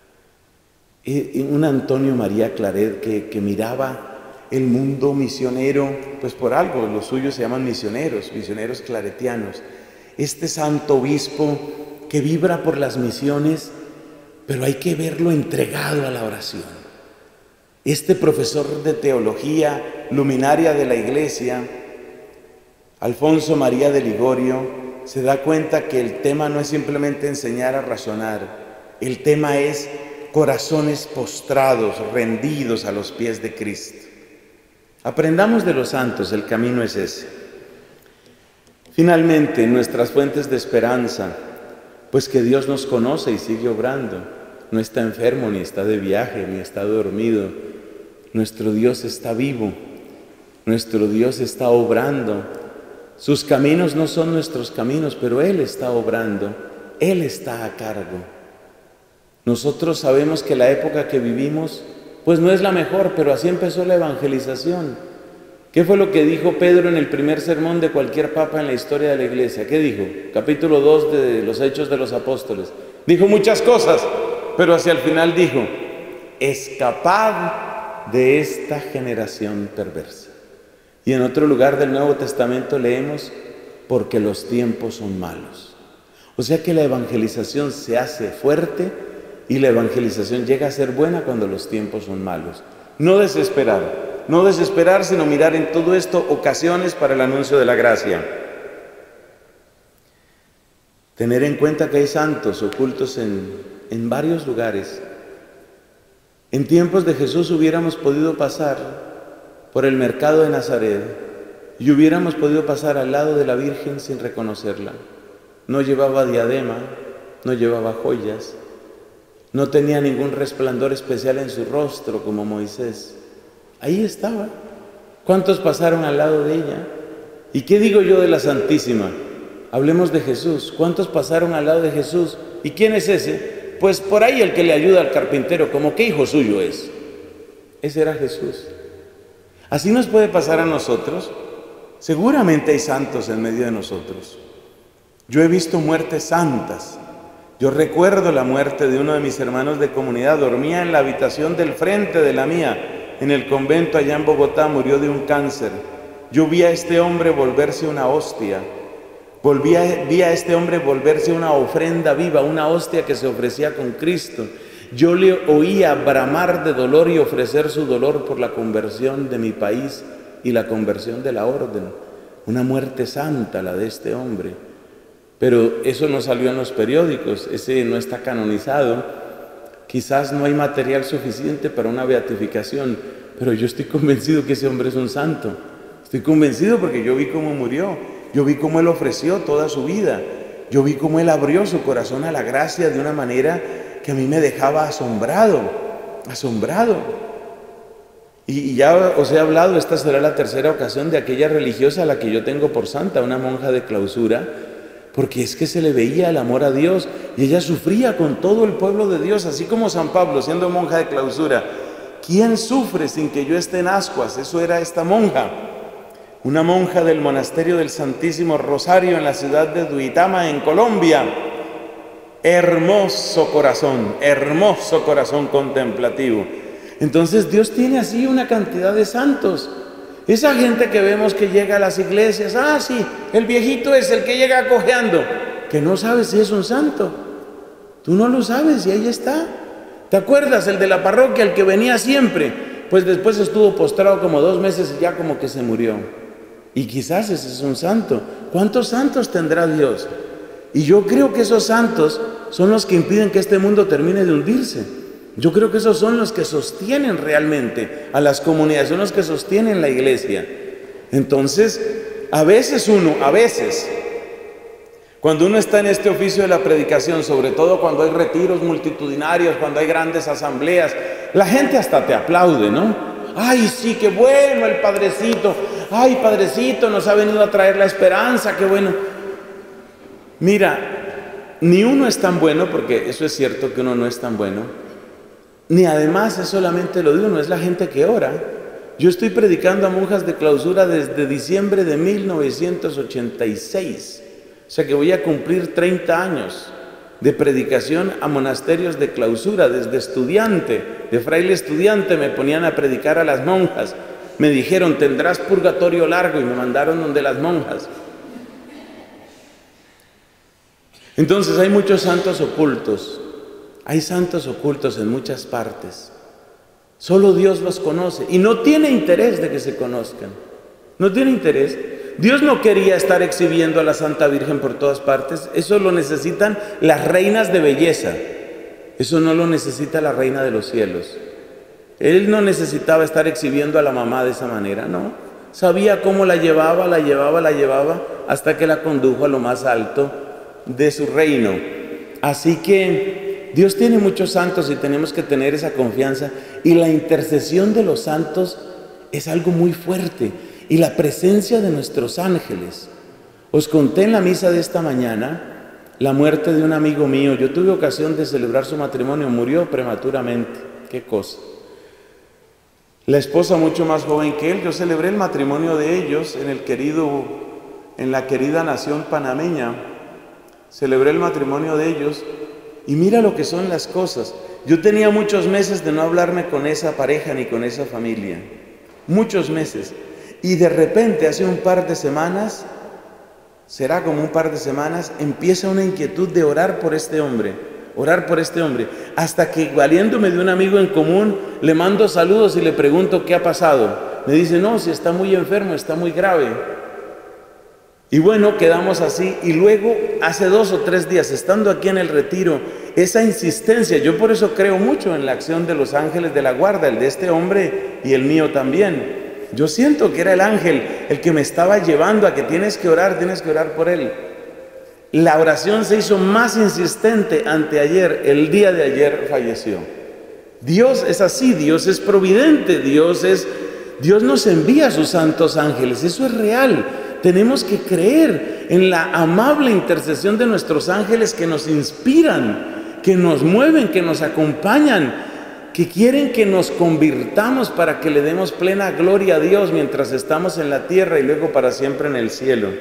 Y un Antonio María Claret que, que miraba el mundo misionero, pues por algo, los suyos se llaman misioneros, misioneros claretianos. Este santo obispo que vibra por las misiones, pero hay que verlo entregado a la oración. Este profesor de teología, luminaria de la iglesia, Alfonso María de Ligorio, se da cuenta que el tema no es simplemente enseñar a razonar, el tema es corazones postrados, rendidos a los pies de Cristo. Aprendamos de los santos, el camino es ese. Finalmente, nuestras fuentes de esperanza, pues que Dios nos conoce y sigue obrando. No está enfermo, ni está de viaje, ni está dormido. Nuestro Dios está vivo, nuestro Dios está obrando. Sus caminos no son nuestros caminos, pero Él está obrando, Él está a cargo. Nosotros sabemos que la época que vivimos, pues no es la mejor, pero así empezó la evangelización. ¿Qué fue lo que dijo Pedro en el primer sermón de cualquier papa en la historia de la iglesia? ¿Qué dijo? Capítulo dos de los Hechos de los Apóstoles. Dijo muchas cosas, pero hacia el final dijo, escapad de esta generación perversa. Y en otro lugar del Nuevo Testamento leemos, porque los tiempos son malos. O sea que la evangelización se hace fuerte y la evangelización llega a ser buena cuando los tiempos son malos. No desesperar, no desesperar, sino mirar en todo esto ocasiones para el anuncio de la gracia. Tener en cuenta que hay santos ocultos en, en varios lugares. En tiempos de Jesús hubiéramos podido pasar por el mercado de Nazaret y hubiéramos podido pasar al lado de la Virgen sin reconocerla. No llevaba diadema, no llevaba joyas, no tenía ningún resplandor especial en su rostro como Moisés. Ahí estaba. ¿Cuántos pasaron al lado de ella? ¿Y qué digo yo de la Santísima? Hablemos de Jesús. ¿Cuántos pasaron al lado de Jesús? ¿Y quién es ese? Pues por ahí el que le ayuda al carpintero, como qué hijo suyo es. Ese era Jesús. Así nos puede pasar a nosotros. Seguramente hay santos en medio de nosotros. Yo he visto muertes santas. Yo recuerdo la muerte de uno de mis hermanos de comunidad. Dormía en la habitación del frente de la mía, en el convento allá en Bogotá, murió de un cáncer. Yo vi a este hombre volverse una hostia. Volví a, vi a este hombre volverse una ofrenda viva, una hostia que se ofrecía con Cristo. Yo le oía bramar de dolor y ofrecer su dolor por la conversión de mi país y la conversión de la orden. Una muerte santa la de este hombre. Pero eso no salió en los periódicos, ese no está canonizado. Quizás no hay material suficiente para una beatificación, pero yo estoy convencido que ese hombre es un santo. Estoy convencido porque yo vi cómo murió, yo vi cómo él ofreció toda su vida, yo vi cómo él abrió su corazón a la gracia de una manera que a mí me dejaba asombrado, asombrado. Y ya os he hablado, esta será la tercera ocasión de aquella religiosa a la que yo tengo por santa, una monja de clausura, porque es que se le veía el amor a Dios y ella sufría con todo el pueblo de Dios, así como San Pablo siendo monja de clausura. ¿Quién sufre sin que yo esté en ascuas? Eso era esta monja, una monja del monasterio del Santísimo Rosario en la ciudad de Duitama, en Colombia. Hermoso corazón, hermoso corazón contemplativo. Entonces Dios tiene así una cantidad de santos. Esa gente que vemos que llega a las iglesias, ah, sí, el viejito es el que llega cojeando, que no sabes si es un santo. Tú no lo sabes y ahí está. ¿Te acuerdas? El de la parroquia, el que venía siempre, pues después estuvo postrado como dos meses y ya como que se murió. Y quizás ese es un santo. ¿Cuántos santos tendrá Dios? Y yo creo que esos santos son los que impiden que este mundo termine de hundirse. Yo creo que esos son los que sostienen realmente a las comunidades, son los que sostienen la iglesia. Entonces, a veces uno, a veces, cuando uno está en este oficio de la predicación, sobre todo cuando hay retiros multitudinarios, cuando hay grandes asambleas, la gente hasta te aplaude, ¿no? ¡Ay, sí, qué bueno el Padrecito! ¡Ay, Padrecito, nos ha venido a traer la esperanza! ¡Qué bueno! Mira, ni uno es tan bueno, porque eso es cierto que uno no es tan bueno, ni además es solamente lo de uno, es la gente que ora. Yo estoy predicando a monjas de clausura desde diciembre de mil novecientos ochenta y seis, o sea que voy a cumplir treinta años de predicación a monasterios de clausura. Desde estudiante, de fraile estudiante, me ponían a predicar a las monjas. Me dijeron, tendrás purgatorio largo, y me mandaron donde las monjas. Entonces hay muchos santos ocultos, hay santos ocultos en muchas partes. Solo Dios los conoce y no tiene interés de que se conozcan. No tiene interés. Dios no quería estar exhibiendo a la Santa Virgen por todas partes. Eso lo necesitan las reinas de belleza. Eso no lo necesita la reina de los cielos. Él no necesitaba estar exhibiendo a la mamá de esa manera, no. Sabía cómo la llevaba, la llevaba, la llevaba, hasta que la condujo a lo más alto de su reino. Así que Dios tiene muchos santos y tenemos que tener esa confianza. Y la intercesión de los santos es algo muy fuerte. Y la presencia de nuestros ángeles. Os conté en la misa de esta mañana la muerte de un amigo mío. Yo tuve ocasión de celebrar su matrimonio, murió prematuramente. Qué cosa. La esposa mucho más joven que él. Yo celebré el matrimonio de ellos en el querido, en la querida nación panameña. Celebré el matrimonio de ellos y mira lo que son las cosas. Yo tenía muchos meses de no hablarme con esa pareja ni con esa familia. Muchos meses. Y de repente, hace un par de semanas, será como un par de semanas, empieza una inquietud de orar por este hombre, orar por este hombre, hasta que, valiéndome de un amigo en común, le mando saludos y le pregunto qué ha pasado. Me dice, no, si está muy enfermo, está muy grave. Y bueno, quedamos así, y luego, hace dos o tres días, estando aquí en el retiro, esa insistencia, yo por eso creo mucho en la acción de los ángeles de la guarda, el de este hombre y el mío también. Yo siento que era el ángel el que me estaba llevando a que tienes que orar, tienes que orar por él. La oración se hizo más insistente anteayer, el día de ayer falleció. Dios es así, Dios es providente, Dios es, Dios nos envía a sus santos ángeles, eso es real. Tenemos que creer en la amable intercesión de nuestros ángeles que nos inspiran, que nos mueven, que nos acompañan, que quieren que nos convirtamos para que le demos plena gloria a Dios mientras estamos en la tierra y luego para siempre en el cielo.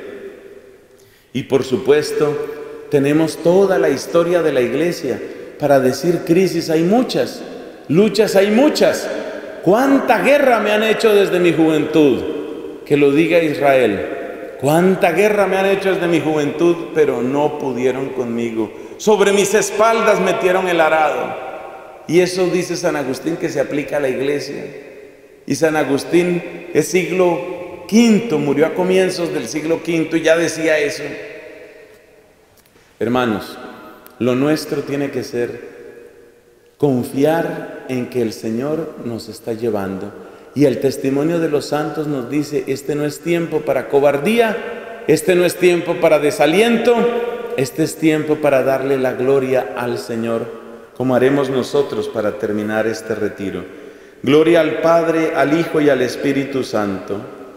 Y por supuesto, tenemos toda la historia de la iglesia. Para decir crisis hay muchas, luchas hay muchas. ¿Cuánta guerra me han hecho desde mi juventud? Que lo diga Israel. ¿Cuánta guerra me han hecho desde mi juventud? Pero no pudieron conmigo. Sobre mis espaldas metieron el arado. Y eso dice San Agustín que se aplica a la iglesia. Y San Agustín es siglo quinto, murió a comienzos del siglo quinto y ya decía eso. Hermanos, lo nuestro tiene que ser confiar en que el Señor nos está llevando. Y el testimonio de los santos nos dice, este no es tiempo para cobardía, este no es tiempo para desaliento, este es tiempo para darle la gloria al Señor, como haremos nosotros para terminar este retiro. Gloria al Padre, al Hijo y al Espíritu Santo.